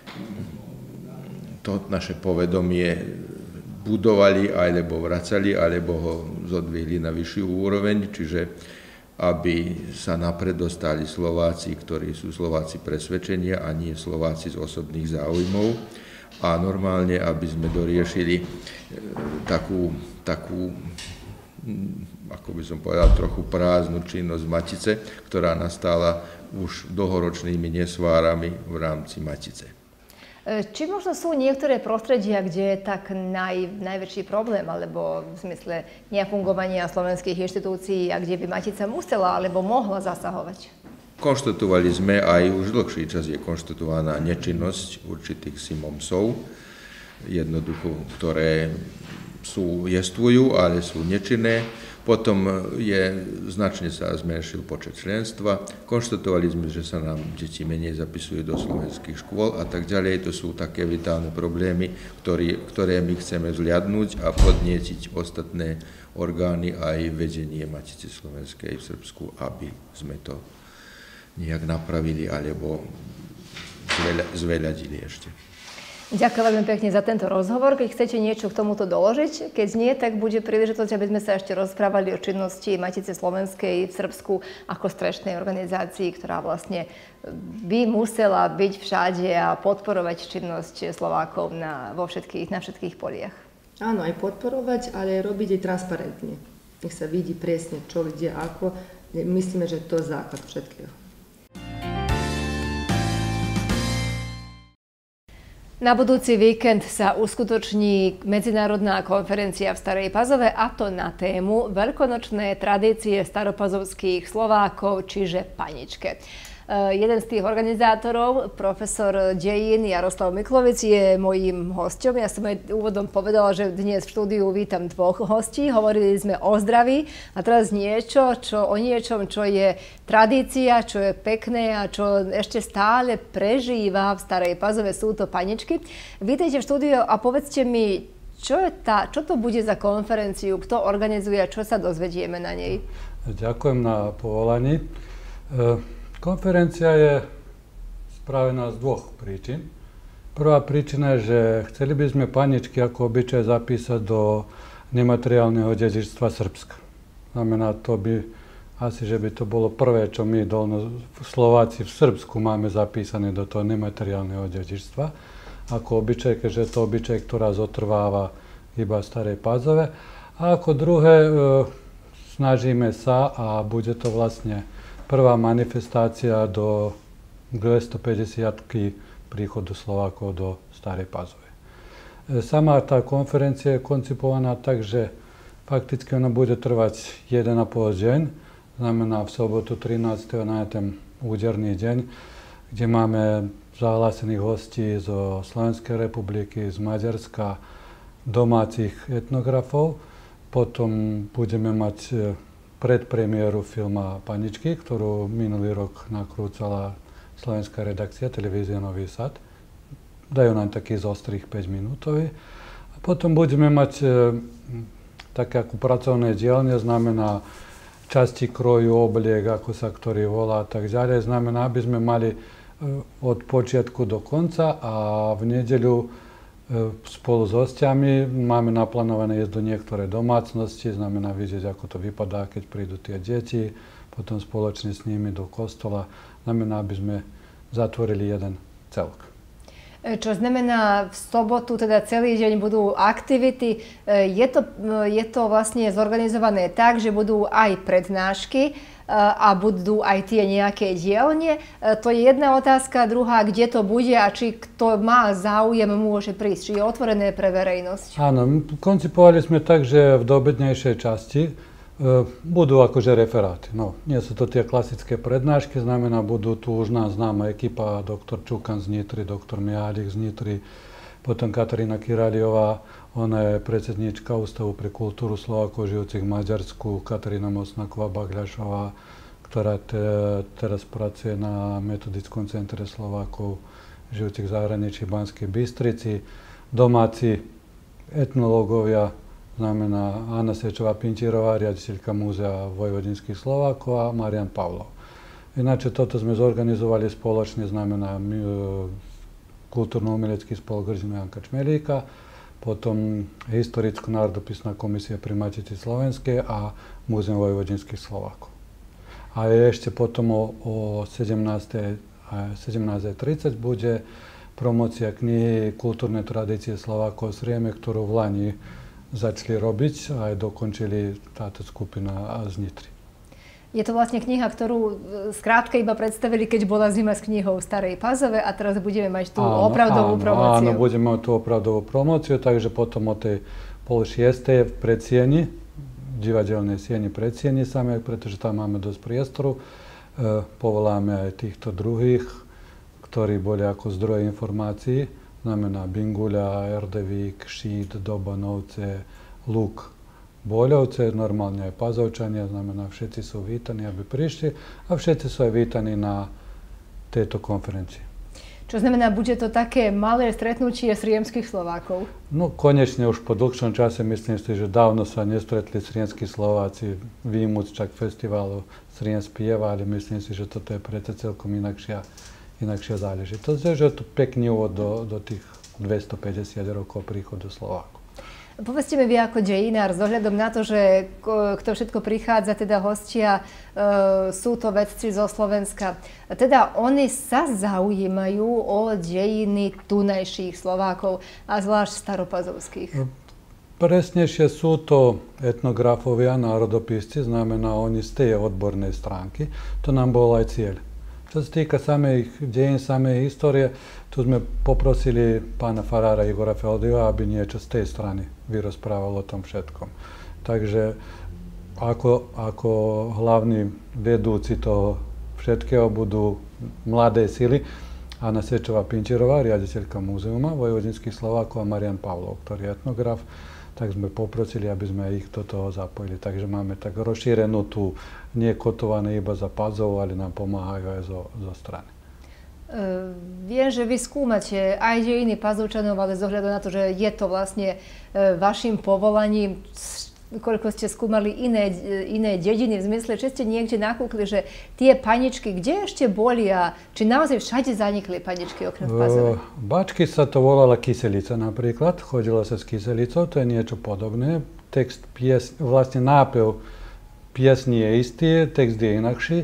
to naše povedomie budovali, alebo vracali, alebo ho zodvihli na vyššiu úroveň, čiže aby sa napred dostali Slováci, ktorí sú Slováci presvedčenia a nie Slováci z osobných záujmov. A normálne, aby sme doriešili takú, takú, ako by som povedal, trochu prázdnu činnosť Matice, ktorá nastala už dlhoročnými nesvárami v rámci Matice. Či možno sú niektoré prostredia, kde je tak naj, najväčší problém, alebo v zmysle nefungovania slovenských inštitúcií a kde by Matica musela alebo mohla zasahovať? Konštatovali sme, aj už dlhší čas je konštatovaná nečinnosť určitých simomsov, jednoducho, ktoré sú, jestvujú, ale sú nečinné. Potom je, značne sa zmenšil počet členstva. Konštatovali sme, že sa nám deti menej zapisujú do slovenských škôl a tak ďalej. To sú také vitálne problémy, ktoré, ktoré my chceme vzliadnúť a podnietiť ostatné orgány aj vedenie Matice slovenskej v Srbsku, aby sme to nejak napravili alebo zveľadili ešte. Ďakujem veľmi pekne za tento rozhovor. Keď chcete niečo k tomuto doložiť, keď nie, tak bude príležitosť, aby sme sa ešte rozprávali o činnosti Matice slovenskej v Srbsku ako strešnej organizácii, ktorá vlastne by musela byť všade a podporovať činnosť Slovákov na, vo všetkých, na všetkých poliach. Áno, aj podporovať, ale robiť aj transparentne. Nech sa vidí presne, čo, kde, ako. Myslíme, že to je základ všetkého. Na budúci víkend sa uskutoční medzinárodná konferencia v Starej Pazove, a to na tému veľkonočné tradície staropazovských Slovákov, čiže paničke. Jeden z tých organizátorov, profesor dejín Jaroslav Miklovic, je mojím hosťom. Ja som aj úvodom povedala, že dnes v štúdiu vítam dvoch hostí. Hovorili sme o zdraví a teraz niečo, čo, o niečom, čo je tradícia, čo je pekné a čo ešte stále prežíva v Starej Pazove. Sú to paničky. Vítejte v štúdiu a povedzte mi, čo, je tá, čo to bude za konferenciu, kto organizuje a čo sa dozvedieme na nej? Ďakujem na povolanie. Konferencia je spravená z dvoch príčin. Prvá príčina je, že chceli by sme paničky ako obyčaj zapísať do nemateriálneho dedičstva Srbska. Znamená, to by asi, že by to bolo prvé, čo my dolno Slováci v Srbsku máme zapísané do toho nemateriálneho dedičstva. Ako obyčaj, keďže je to obyčaj, ktorá zotrváva iba v Starej Pazove. A ako druhé, e, snažíme sa a bude to vlastne prvá manifestácia do dvestopäťdesiatky príchodu Slovákov do Starej Pazove. Sama tá konferencia je koncipovaná tak, že fakticky ona bude trvať jeden a pol deň. Znamená v sobotu trinásteho na ten úderný deň, kde máme zahlásených hostí zo Slovenskej republiky, z Maďarska, domácich etnografov. Potom budeme mať predpremiéru filma Paničky, ktorú minulý rok nakrúcala slovenská redakcia televízie Nový Sad. Dajú nám taký zostrih päťminútový. A potom budeme mať e, také ako pracovné dielne, znamená časti kroju, obliek, ako sa ktorý volá a tak ďalej. Znamená, aby sme mali e, od počiatku do konca a v nedeľu spolu s hostiami máme naplánované ísť do niektoré domácnosti, znamená vidieť, ako to vypadá, keď prídu tie deti, potom spoločne s nimi do kostola, znamená, aby sme zatvorili jeden celok. Čo znamená, v sobotu, teda celý deň budú aktivity. Je to, je to vlastne zorganizované tak, že budú aj prednášky a budú aj tie nejaké dielne. To je jedna otázka. Druhá, kde to bude a či kto má záujem, môže prísť. Či je otvorené pre verejnosť? Áno, koncipovali sme tak, že v doobednejšej časti budú akože referáty. No, nie sú to tie klasické prednášky, znamená, budú tu už nám známa ekipa, doktor Čukan z Nitry, doktor Mihálik z Nitry, potom Katarína Kiraliová, ona je predsedníčka Ústavu pre kultúru Slovákov žijúcich v Maďarsku, Katarína Mosnáková Bagľašová, ktorá te, teraz pracuje na metodickom centre Slovákov žijúcich v zahraničí Banskej Bystrici. Domáci etnológovia, znamená Anna Sečová-Pinčírová, riaditeľka Múzea vojvodinských Slovákov a Marian Pavlov. Ináče toto sme zorganizovali spoločne, znamená Kultúrno-umelecký spolok Grzima Janka Čmelíka, potom Historicko-národopisná komisia pri Matici Slovenskej a Múzeum vojvodinských Slovákov. A ešte potom o, o sedemnástej tridsať bude promócia knihy Kultúrne tradície Slovákov v Srieme, ktorú v Lani začali robiť a aj dokončili táto skupina z Nitry. Je to vlastne kniha, ktorú skrátka iba predstavili, keď bola zima s knihou v Starej Pazove a teraz budeme mať tú áno, opravdovú áno, promóciu. Áno, budeme mať tú opravdovú promóciu, takže potom o tej pol šiestej v predsieni, divadelnej sieni predsieni samej, pretože tam máme dosť priestoru. E, povoláme aj týchto druhých, ktorí boli ako zdroj informácií, znamená Binguľa, Erdevík, Šít, Dobanovce, Luk, Boľovce, normálne aj Pazovčania, znamená všetci sú vítaní, aby prišli a všetci sú aj vítaní na tejto konferencii. Čo znamená, bude to také malé stretnutie sriemských Slovákov? No konečne už po dlhšom čase myslím si, že dávno sa nestretli sriemskí Slováci výjimúc čak festivalu Sriem spieva, ale myslím si, že toto je preto celkom inakšia, inakšia záležitosť. Že je to pekný úvod do, do tých dvestopäťdesiat rokov príchodu Slovákov. Povedzte mi vy ako dejinár, s ohľadom na to, že kto všetko prichádza, teda hostia, e, sú to vedci zo Slovenska, teda oni sa zaujímajú o dejiny tunajších Slovákov a zvlášť staropazovských. Presnejšie sú to etnografovia, národopisci, znamená oni z tej odbornej stránky. To nám bol aj cieľ. Čo sa týka samej dejín, samej histórie, tu sme poprosili pána farára Igora Feldiva, aby niečo z tej strany vyrozprával o tom všetkom. Takže ako, ako hlavní vedúci toho všetkého budú mladé sily Anna Sečová-Pinčírová, riaditeľka Múzeuma vojvodinských Slovákov a Marian Pavlov, ktorý je etnograf, tak sme poprosili, aby sme ich do toho zapojili. Takže máme tak rozšírenú tú, nie kotované iba za Pazov, ale nám pomáhajú aj zo, zo strany. Uh, viem, že vy skúmate aj dejiny Pazovčanov, ale z ohľadu na to, že je to vlastne uh, vašim povolaním, koľko ste skúmali iné, iné dediny, v zmysle, že ste niekde nakúkli, že tie paničky, kde ešte boli a či naozaj všade zanikli paničky okrem v Pazove? V Bačky sa to volala Kyselica napríklad, chodila sa s kyselicou, to je niečo podobné. Text pies, vlastne nápev piesni je istý, text je inakší.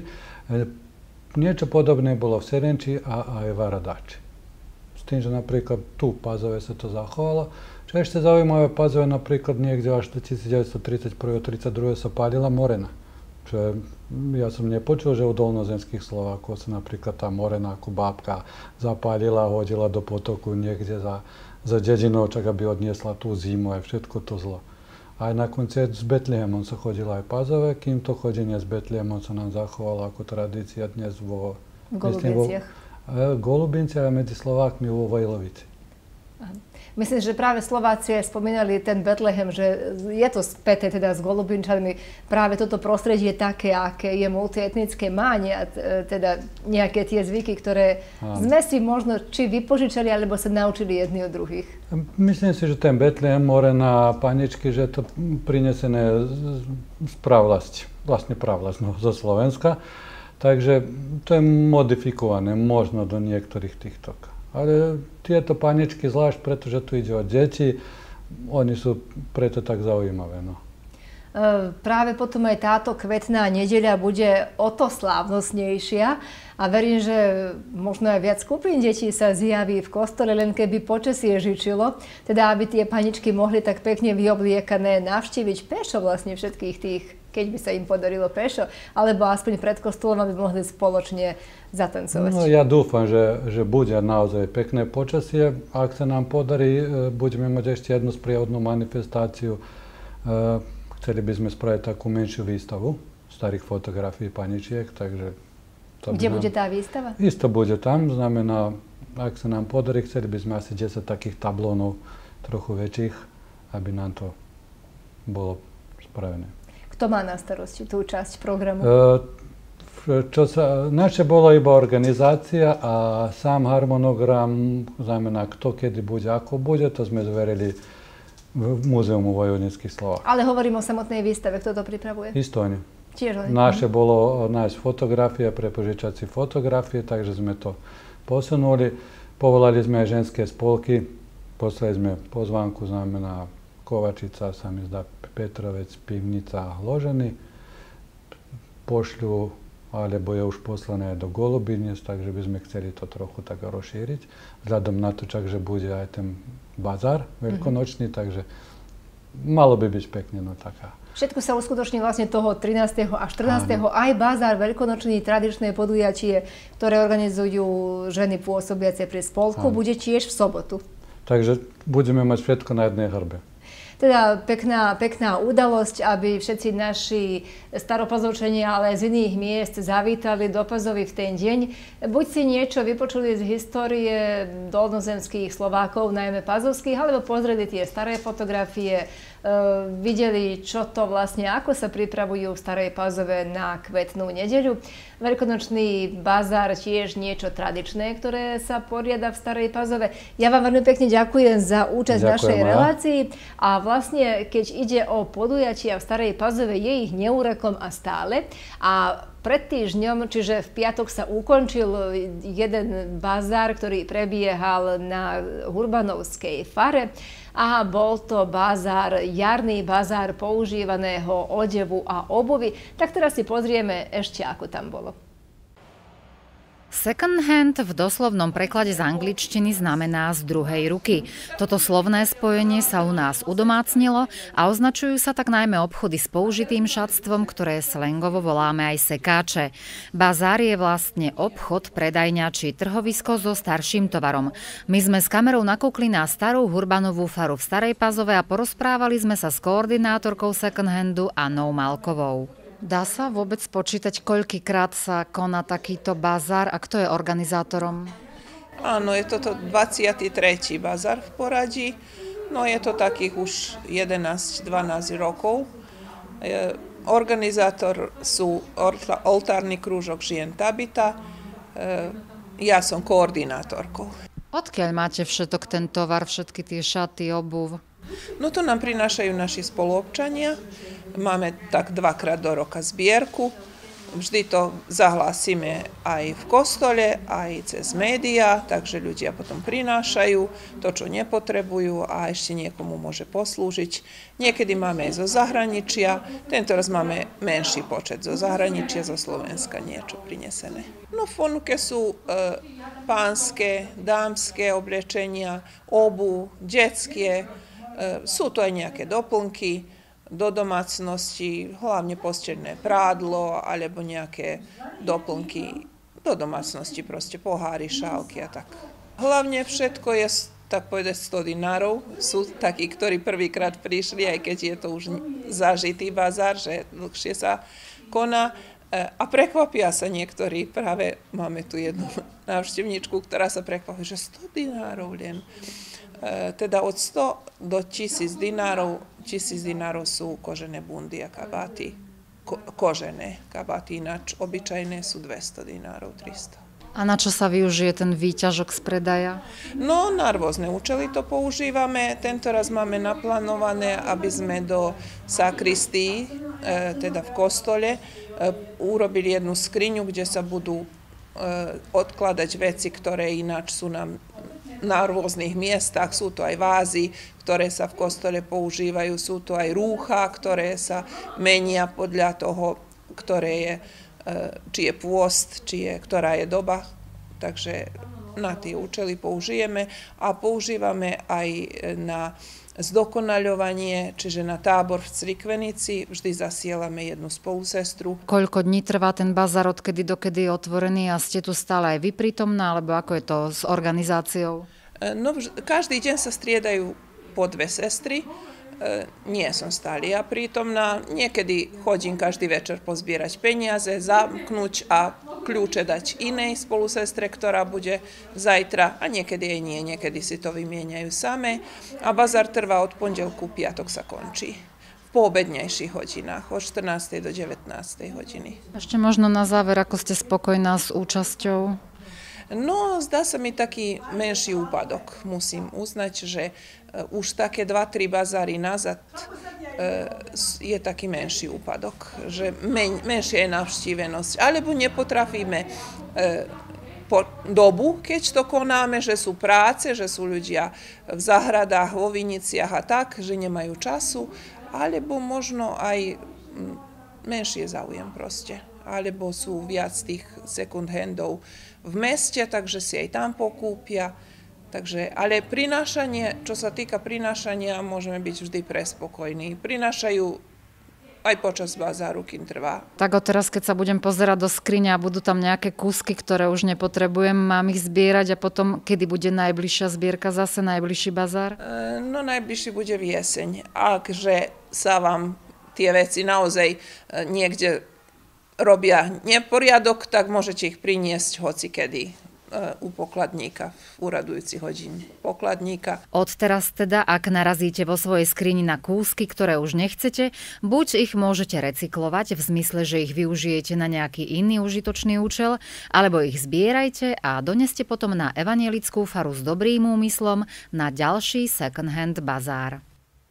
Niečo podobné bolo v Serenči a aj v Aradáči. S tým, že napríklad tu v Pazove sa to zachovalo. Čo ešte zaujímavé, v Pazove napríklad niekde až do devätnásťtridsaťjeden tridsaťdva sa pálila morena. Čo je, ja som nepočul, že u dolnozemských Slovákov sa napríklad tá morena ako bábka zapálila a hodila do potoku niekde za, za dedinou, čak aby odniesla tú zimu aj všetko to zlo. Aj na konci s Betlehemom sa chodilo aj v Pazove, kým to chodenie s Betlehemom sa nám zachovalo ako tradícia dnes vo... V Golubinciach. V Golubinciach a medzi Slovákmi vo Vojlovici. Myslím, že práve Slováci spomínali ten Betlehem, že je to späté teda s Golubinčanmi. Práve toto prostredie je také, aké je multietnické, má ne, teda nejaké tie zvyky, ktoré Áno. sme si možno či vypožičali, alebo sa naučili jedni od druhých. Myslím si, že ten Betlehem, morena a paničky, že je to prinesené z pravlasti, vlastne pravlasť no, zo Slovenska. Takže to je modifikované možno do niektorých týchto. Ale tieto paničky, zvlášť pretože tu ide o deti, oni sú preto tak zaujímavé. No. E, práve potom aj táto kvetná nedeľa bude o to slávnostnejšia a verím, že možno aj viac skupín detí sa zjaví v kostole, len keby počasie žičilo, teda aby tie paničky mohli tak pekne vyobliekané navštíviť pešo vlastne všetkých tých, keď by sa im podarilo pešo, alebo aspoň pred kostolom, aby mohli spoločne zatancovať. No, ja dúfam, že, že bude naozaj pekné počasie. Ak sa nám podarí, budeme mať ešte jednu sprievodnú manifestáciu. Chceli by sme spraviť takú menšiu výstavu starých fotografií paničiek, takže... To Kde nám... bude tá výstava? Isto bude tam, znamená, ak sa nám podarí, chceli by sme asi desať takých tablónov, trochu väčších, aby nám to bolo spravené. Kto má na starosti tú časť programu? Uh, v Čo sa, naše bolo iba organizácia a sám harmonogram, znamená kto kedy bude, ako bude, to sme zverili v Múzeumu vojvodníckych Slovák. Ale hovorím o samotnej výstave, kto to pripravuje? Istojne. Tiež len. Naše bolo nájsť fotografie, prepožičať si fotografie, takže sme to posunuli. Povolali sme aj ženské spolky, poslali sme pozvánku, znamená Kovačica, sa mi zdá Petrovec, Pivnica, Hloženy. Pošľu, alebo je už poslané do Golubiniec, takže by sme chceli to trochu tak rozšíriť. Vzhľadom na to, čak, že bude aj ten bazár veľkonočný, mm-hmm. takže malo by byť pekne, no taká. Všetko sa uskutoční vlastne toho trinásteho a štrnásteho Aj bazár, veľkonočný, tradičné podujatie, ktoré organizujú ženy pôsobiace pri spolku, Áno. bude tiež v sobotu. Takže budeme mať všetko na jednej hrbe. Teda pekná, pekná udalosť, aby všetci naši staropazovčania, ale z iných miest zavítali do Pazovy v ten deň. Buď si niečo vypočuli z histórie dolnozemských Slovákov, najmä pazovských, alebo pozreli tie staré fotografie, e, videli, čo to vlastne, ako sa pripravujú v Starej Pazove na Kvetnú nedeľu. Veľkonočný bazár, tiež niečo tradičné, ktoré sa poriada v Starej Pazove. Ja vám veľmi pekne ďakujem za účasť v našej relácii. A vlastne, keď ide o podujatia v Starej Pazove, je ich neúrekom a stále. A pred týždňom, čiže v piatok, sa ukončil jeden bazár, ktorý prebiehal na Hurbanovskej fare. A bol to bazár, jarný bazár používaného odevu a obuvy. Tak teraz si pozrieme ešte, ako tam bolo. Second hand v doslovnom preklade z angličtiny znamená z druhej ruky. Toto slovné spojenie sa u nás udomácnilo a označujú sa tak najmä obchody s použitým šatstvom, ktoré slangovo voláme aj sekáče. Bazár je vlastne obchod, predajňa či trhovisko so starším tovarom. My sme s kamerou nakúkli na starú Hurbanovú faru v Starej Pazove a porozprávali sme sa s koordinátorkou second handu Annou Malkovou. Dá sa vôbec počítať, koľkýkrát sa koná takýto bazár a kto je organizátorom? Áno, je toto dvadsiaty tretí bazár v poradí. No je to takých už jedenásť dvanásť rokov. E, organizátor sú oltárny krúžok žien Tabita. E, ja som koordinátorkou. Odkiaľ máte všetok ten tovar, všetky tie šaty, obuv? No to nám prinášajú naši spoluobčania. Máme tak dvakrát do roka zbierku. Vždy to zahlásime aj v kostole, aj cez médiá, takže ľudia potom prinášajú to, čo nepotrebujú a ešte niekomu môže poslúžiť. Niekedy máme aj zo zahraničia, tento raz máme menší počet zo zahraničia, zo Slovenska niečo prinesené. No v ponuke sú e, pánske, dámske oblečenia, obuv, detské, e, sú to aj nejaké doplnky do domácnosti, hlavne posteľné prádlo alebo nejaké doplnky do domácnosti, proste poháry, šálky a tak. Hlavne všetko je, tak povedať, sto dinárov. Sú takí, ktorí prvýkrát prišli, aj keď je to už zažitý bazár, že dlhšie sa koná. A prekvapia sa niektorí. Práve máme tu jednu návštevničku, ktorá sa prekvapí, že sto dinárov len. Teda od sto do tisíc dinárov, tisíc dinárov sú kožené bundy a kabáty. Ko, kožené kabáty, ináč obyčajné sú dvesto dinárov, tristo. A na čo sa využije ten výťažok z predaja? No, na rôzne účely to používame. Tento raz máme naplánované, aby sme do sakristii, teda v kostole, urobili jednu skriňu, kde sa budú odkladať veci, ktoré ináč sú nám na rôznych miestach. Sú to aj vázy, ktoré sa v kostole používajú, sú to aj rúcha, ktoré sa menia podľa toho, ktoré je, či je pôst, či je, ktorá je doba. Takže na tie účely použijeme a používame aj na zdokonaľovanie, čiže na tábor v Crikvenici. Vždy zasielame jednu spolusestru. Koľko dní trvá ten bazár, odkedy dokedy je otvorený a ste tu stále aj vy prítomná, alebo ako je to s organizáciou? No, každý deň sa striedajú po dve sestry. Nie som stále ja prítomná. Niekedy chodím každý večer pozbierať peniaze, zamknúť a kľúče dať inej spolusestre, ktorá bude zajtra, a niekedy aj nie, niekedy si to vymieňajú samé. A bazár trvá od pondelku, piatok sa končí. V poobednejších hodinách, od štrnástej do devätnástej hodiny. Ešte možno na záver, ako ste spokojná s účasťou? No, zdá sa mi taký menší úpadok. Musím uznať, že už také dva tri bazáry nazad je taký menší úpadok, že men, menšia je navštívenosť. Alebo nepotrafíme po dobu, keď to konáme, že sú práce, že sú ľudia v záhradách, vo viniciach a tak, že nemajú času, alebo možno aj menšie záujem proste. Alebo sú viac tých second handov v meste, takže si aj tam pokúpia. Takže, ale prinášanie, čo sa týka prinášania, môžeme byť vždy prespokojní. Prinášajú aj počas bazáru, kým trvá. Tak o teraz, keď sa budem pozerať do skrine a budú tam nejaké kúsky, ktoré už nepotrebujem, mám ich zbierať a potom, kedy bude najbližšia zbierka zase, najbližší bazár? E, no najbližší bude v jeseň. Akže sa vám tie veci naozaj niekde robia neporiadok, tak môžete ich priniesť hocikedy u pokladníka, v úradujúcich hodín pokladníka. Odteraz teda, ak narazíte vo svojej skrini na kúsky, ktoré už nechcete, buď ich môžete recyklovať v zmysle, že ich využijete na nejaký iný užitočný účel, alebo ich zbierajte a doneste potom na Evangelickú faru s dobrým úmyslom na ďalší second hand bazár.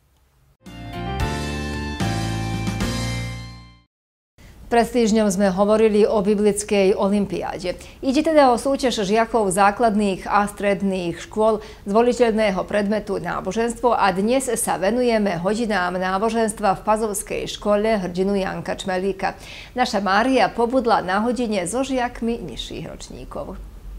Pred týždňom sme hovorili o biblickej olympiáde. Ide teda o súťaž žiakov základných a stredných škôl z voliteľného predmetu náboženstvo a dnes sa venujeme hodinám náboženstva v Pazovskej škole hrdinu Janka Čmelíka. Naša Mária pobudla na hodine so žiakmi nižších ročníkov.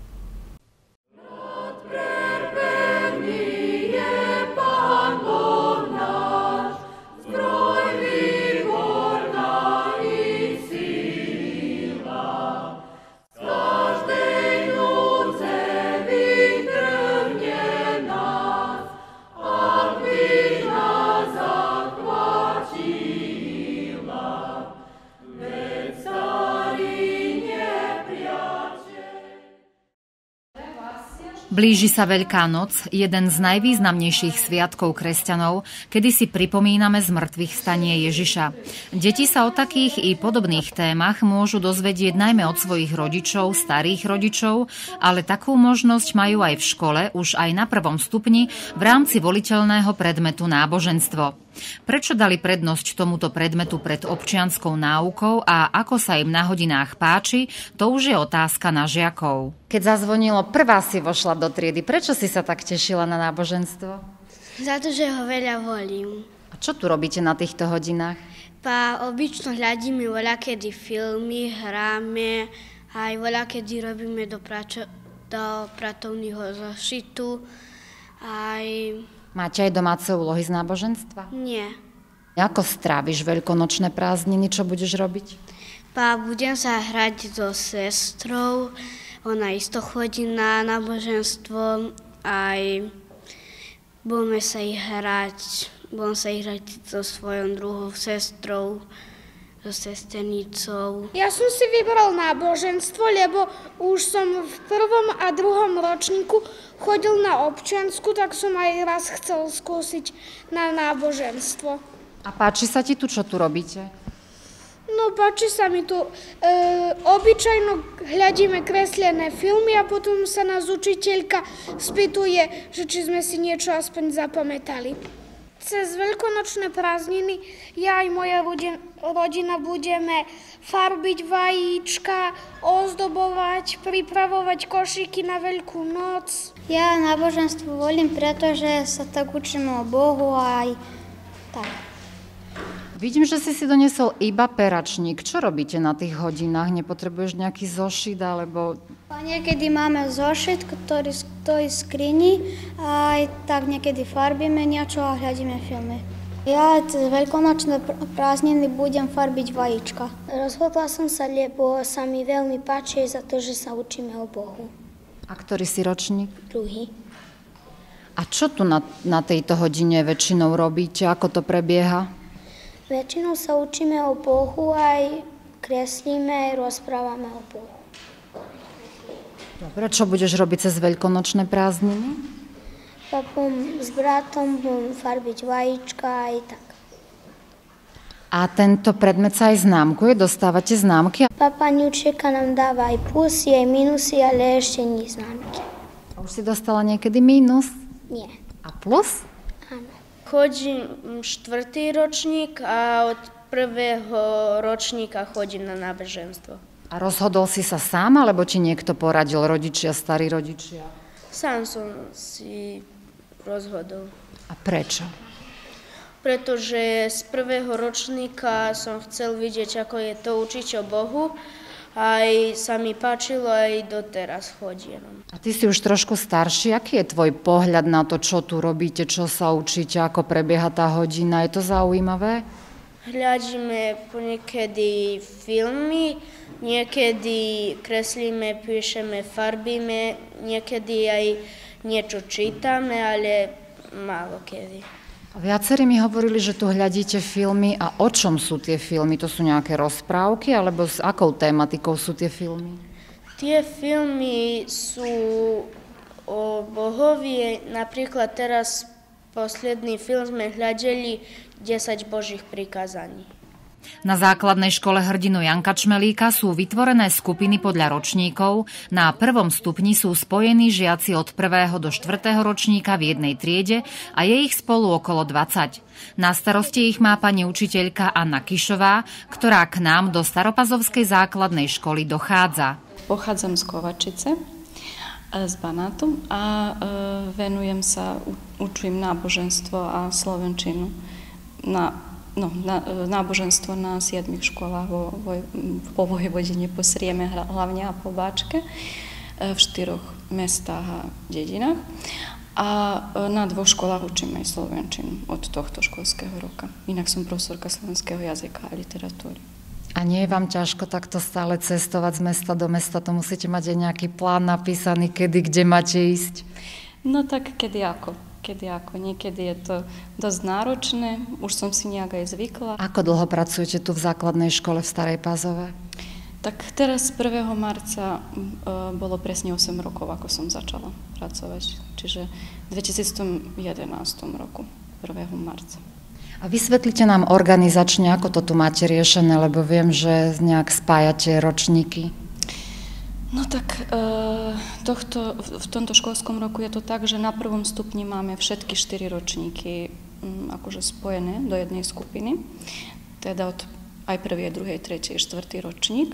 Blíži sa Veľká noc, jeden z najvýznamnejších sviatkov kresťanov, kedy si pripomíname zmrtvých stanie Ježiša. Deti sa o takých i podobných témach môžu dozvedieť najmä od svojich rodičov, starých rodičov, ale takú možnosť majú aj v škole, už aj na prvom stupni, v rámci voliteľného predmetu náboženstvo. Prečo dali prednosť tomuto predmetu pred občianskou náukou a ako sa im na hodinách páči, to už je otázka na žiakov. Keď zazvonilo, prvá si vošla do triedy. Prečo si sa tak tešila na náboženstvo? Za to, že ho veľa volím. A čo tu robíte na týchto hodinách? Pa obično hľadíme voľakedy filmy, hráme, aj voľakedy robíme do, pračo, do pratovného zošitu, aj... Máte aj domáce úlohy z náboženstva? Nie. Ako stráviš veľkonočné prázdniny, čo budeš robiť? Pa budem sa hrať so sestrou, ona isto chodí na náboženstvo, aj budeme sa ich hrať, budem sa ich hrať so svojou druhou sestrou, so sesternicou. Ja som si vybral náboženstvo, lebo už som v prvom a druhom ročníku chodil na občiansku, tak som aj raz chcel skúsiť na náboženstvo. A páči sa ti tu, čo tu robíte? No, páči sa mi tu. E, obyčajno hľadíme kreslené filmy a potom sa nás učiteľka spýtuje, že či sme si niečo aspoň zapamätali. Cez veľkonočné prázdniny ja aj moja rodina budeme farbiť vajíčka, ozdobovať, pripravovať košíky na Veľkú noc. Ja náboženstvo volím, pretože sa tak učíme o Bohu aj tak. Vidím, že si si donesol iba peračník. Čo robíte na tých hodinách? Nepotrebuješ nejaký zošit, alebo... Niekedy máme zošit, ktorý stojí v skrini, a aj tak niekedy farbíme niečo a hľadíme filmy. Ja cez veľkonočné prázdniny budem farbiť vajíčka. Rozhodla som sa, lebo sa mi veľmi páči za to, že sa učíme o Bohu. A ktorý si ročník? Druhý. A čo tu na, na tejto hodine väčšinou robíte? Ako to prebieha? Väčšinou sa učíme o Bohu, aj kreslíme, aj rozprávame o Bohu. Dobre, čo budeš robiť cez veľkonočné prázdniny? Papom s bratom budem farbiť vajíčka aj tak. A tento predmet sa aj známkuje? Dostávate známky? Pani učiteľka nám dáva aj plusy, aj minusy, ale ešte nie známky. A už si dostala niekedy mínus? Nie. A plus? Áno. Chodím štvrtý ročník a od prvého ročníka chodím na náboženstvo. A rozhodol si sa sám, alebo ti niekto poradil, rodičia, starí rodičia? Sám som si rozhodol. A prečo? Pretože z prvého ročníka som chcel vidieť, ako je to učiť o Bohu. Aj sa mi páčilo, aj doteraz chodím. A ty si už trošku starší. Aký je tvoj pohľad na to, čo tu robíte, čo sa učíte, ako prebieha tá hodina? Je to zaujímavé? Hľadíme niekedy filmy, niekedy kreslíme, píšeme, farbíme, niekedy aj niečo čítame, ale málo kedy. Viacerí mi hovorili, že tu hľadíte filmy. A o čom sú tie filmy? To sú nejaké rozprávky, alebo s akou tématikou sú tie filmy? Tie filmy sú o Bohovi. Napríklad teraz posledný film sme hľadeli desať Božích prikázaní. Na základnej škole hrdinu Janka Čmelíka sú vytvorené skupiny podľa ročníkov. Na prvom stupni sú spojení žiaci od prvého do štvrtého ročníka v jednej triede a je ich spolu okolo dvadsať. Na starosti ich má pani učiteľka Anna Kišová, ktorá k nám do Staropazovskej základnej školy dochádza. Pochádzam z Kovačice, z Banátu a venujem sa, učím náboženstvo a slovenčinu na No, na, náboženstvo na siedmich školách vo, vo, po Vojvodine, po Srieme hlavne a po Báčke, v štyroch mestách a dedinách. A na dvoch školách učím aj slovenčinu od tohto školského roka. Inak som profesorka slovenského jazyka a literatúry. A nie je vám ťažko takto stále cestovať z mesta do mesta? To musíte mať aj nejaký plán napísaný, kedy, kde máte ísť? No tak kedy ako. Kedy ako. Niekedy je to dosť náročné, už som si nejak aj zvykla. Ako dlho pracujete tu v základnej škole v Starej Pazove? Tak teraz prvého marca e, bolo presne osem rokov, ako som začala pracovať. Čiže v dvetisícjedenástom roku, prvého marca. A vysvetlite nám organizačne, ako to tu máte riešené, lebo viem, že nejak spájate ročníky. No tak e, tohto, v tomto školskom roku je to tak, že na prvom stupni máme všetky štyri ročníky m, akože spojené do jednej skupiny, teda od aj prvý, druhý, tretí, štvrtý ročník.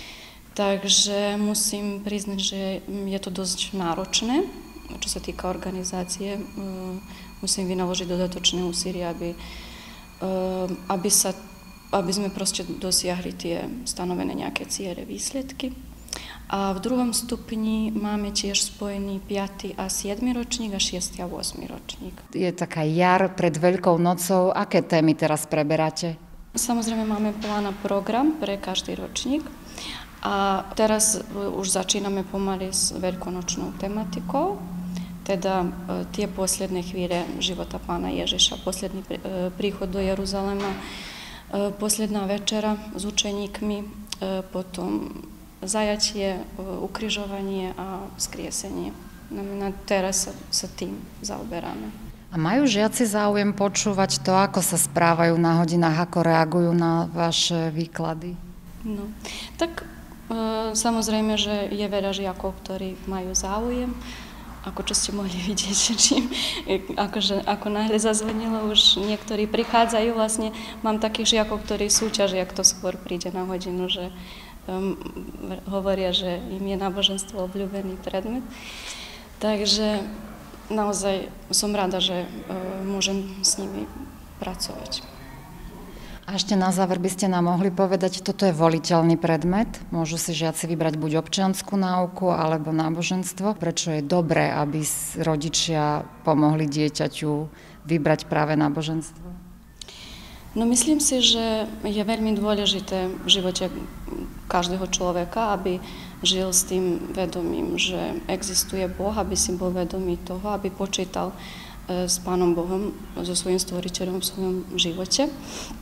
Takže musím priznať, že je to dosť náročné, čo sa týka organizácie. E, musím vynaložiť dodatočné úsilie, aby, e, aby, sa, aby sme proste dosiahli tie stanovené nejaké ciele, výsledky. A v druhom stupni máme tiež spojený piaty a siedmy ročník a šiesty a ôsmy ročník. Je taká jar pred Veľkou nocou. Aké témy teraz preberáte? Samozrejme máme plán a program pre každý ročník. A teraz už začíname pomaly s veľkonočnou tematikou. Teda e, tie posledné chvíle života Pána Ježiša, posledný e, príchod do Jeruzalema, e, posledná večera s učeníkmi, e, potom zajatie, ukrižovanie a vzkriesenie. Znamená, teraz sa, sa tým zaoberáme. A majú žiaci záujem počúvať to, ako sa správajú na hodinách, ako reagujú na vaše výklady? No, tak e, samozrejme, že je veľa žiakov, ktorí majú záujem. Ako čo ste mohli vidieť, že čím, akože, ako náhle zazvonilo, už niektorí prichádzajú. Vlastne mám takých žiakov, ktorí súťažia, kto skôr príde na hodinu, že Um, hovoria, že im je náboženstvo obľúbený predmet. Takže naozaj som rada, že uh, môžem s nimi pracovať. A ešte na záver by ste nám mohli povedať, toto je voliteľný predmet. Môžu si žiaci vybrať buď občiansku náuku alebo náboženstvo. Prečo je dobré, aby rodičia pomohli dieťaťu vybrať práve náboženstvo? No myslím si, že je veľmi dôležité v živote každého človeka, aby žil s tým vedomím, že existuje Boh, aby si bol vedomý toho, aby počítal s Pánom Bohom, so svojím stvoriteľom v svojom živote.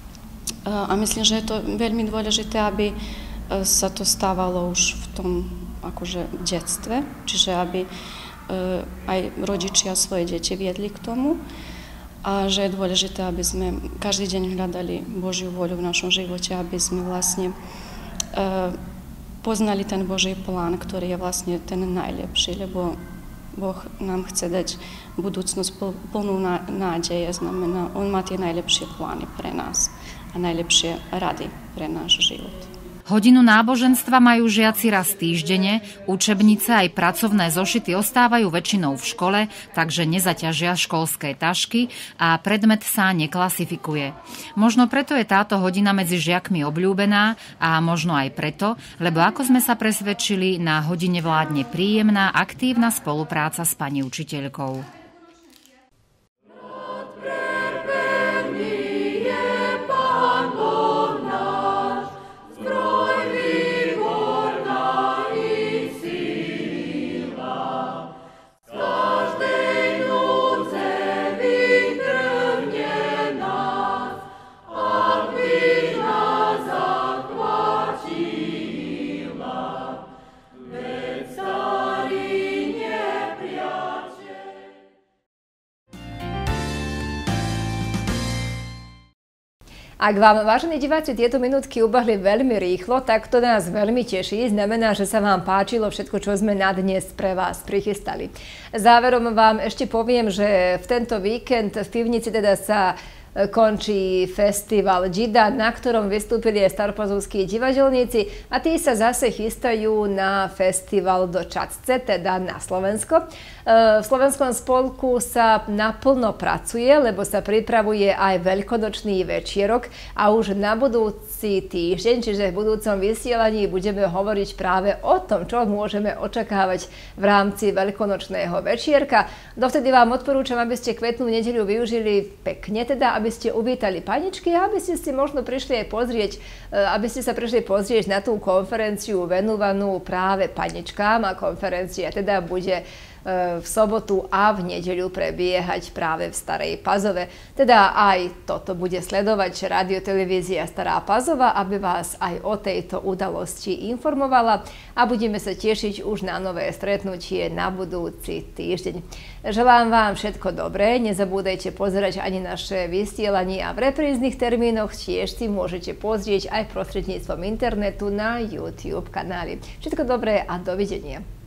A myslím, že je to veľmi dôležité, aby sa to stávalo už v tom akože detstve, čiže aby aj rodičia svoje deti viedli k tomu. a že je dôležité, aby sme každý deň hľadali Božiu voľu v našom živote, aby sme vlastne uh, poznali ten Boží plán, ktorý je vlastne ten najlepší, lebo Boh nám chce dať budúcnosť plnú nádeje, znamená, On má tie najlepšie plány pre nás a najlepšie rady pre náš život. Hodinu náboženstva majú žiaci raz týždenne, učebnice aj pracovné zošity ostávajú väčšinou v škole, takže nezaťažia školské tašky a predmet sa neklasifikuje. Možno preto je táto hodina medzi žiakmi obľúbená a možno aj preto, lebo ako sme sa presvedčili, na hodine vládne príjemná, aktívna spolupráca s pani učiteľkou. Ak vám, vážení diváci, tieto minútky ubehli veľmi rýchlo, tak to nás veľmi teší. Znamená, že sa vám páčilo všetko, čo sme na dnes pre vás prichystali. Záverom vám ešte poviem, že v tento víkend v Pivnici teda sa končí festival Džida, na ktorom vystúpili aj staropazovskí divadelníci a tí sa zase chystajú na festival do Čadce, teda na Slovensko. V Slovenskom spolku sa naplno pracuje, lebo sa pripravuje aj veľkonočný večierok a už na budúci týždeň, čiže v budúcom vysielaní budeme hovoriť práve o tom, čo môžeme očakávať v rámci veľkonočného večierka. Dovtedy vám odporúčam, aby ste kvetnú nedeľu využili pekne, teda aby ste uvítali paničky a aby ste si možno prišli aj pozrieť, aby ste sa prišli pozrieť na tú konferenciu venovanú práve paničkám a konferencia teda bude v sobotu a v nedeľu prebiehať práve v Starej Pazove. Teda aj toto bude sledovať radiotelevízia Stará Pazova, aby vás aj o tejto udalosti informovala a budeme sa tešiť už na nové stretnutie na budúci týždeň. Želám vám všetko dobré, nezabúdajte pozerať ani naše vysielanie a v repríznych termínoch tiež si môžete pozrieť aj prostredníctvom internetu na YouTube kanáli. Všetko dobré a dovidenia.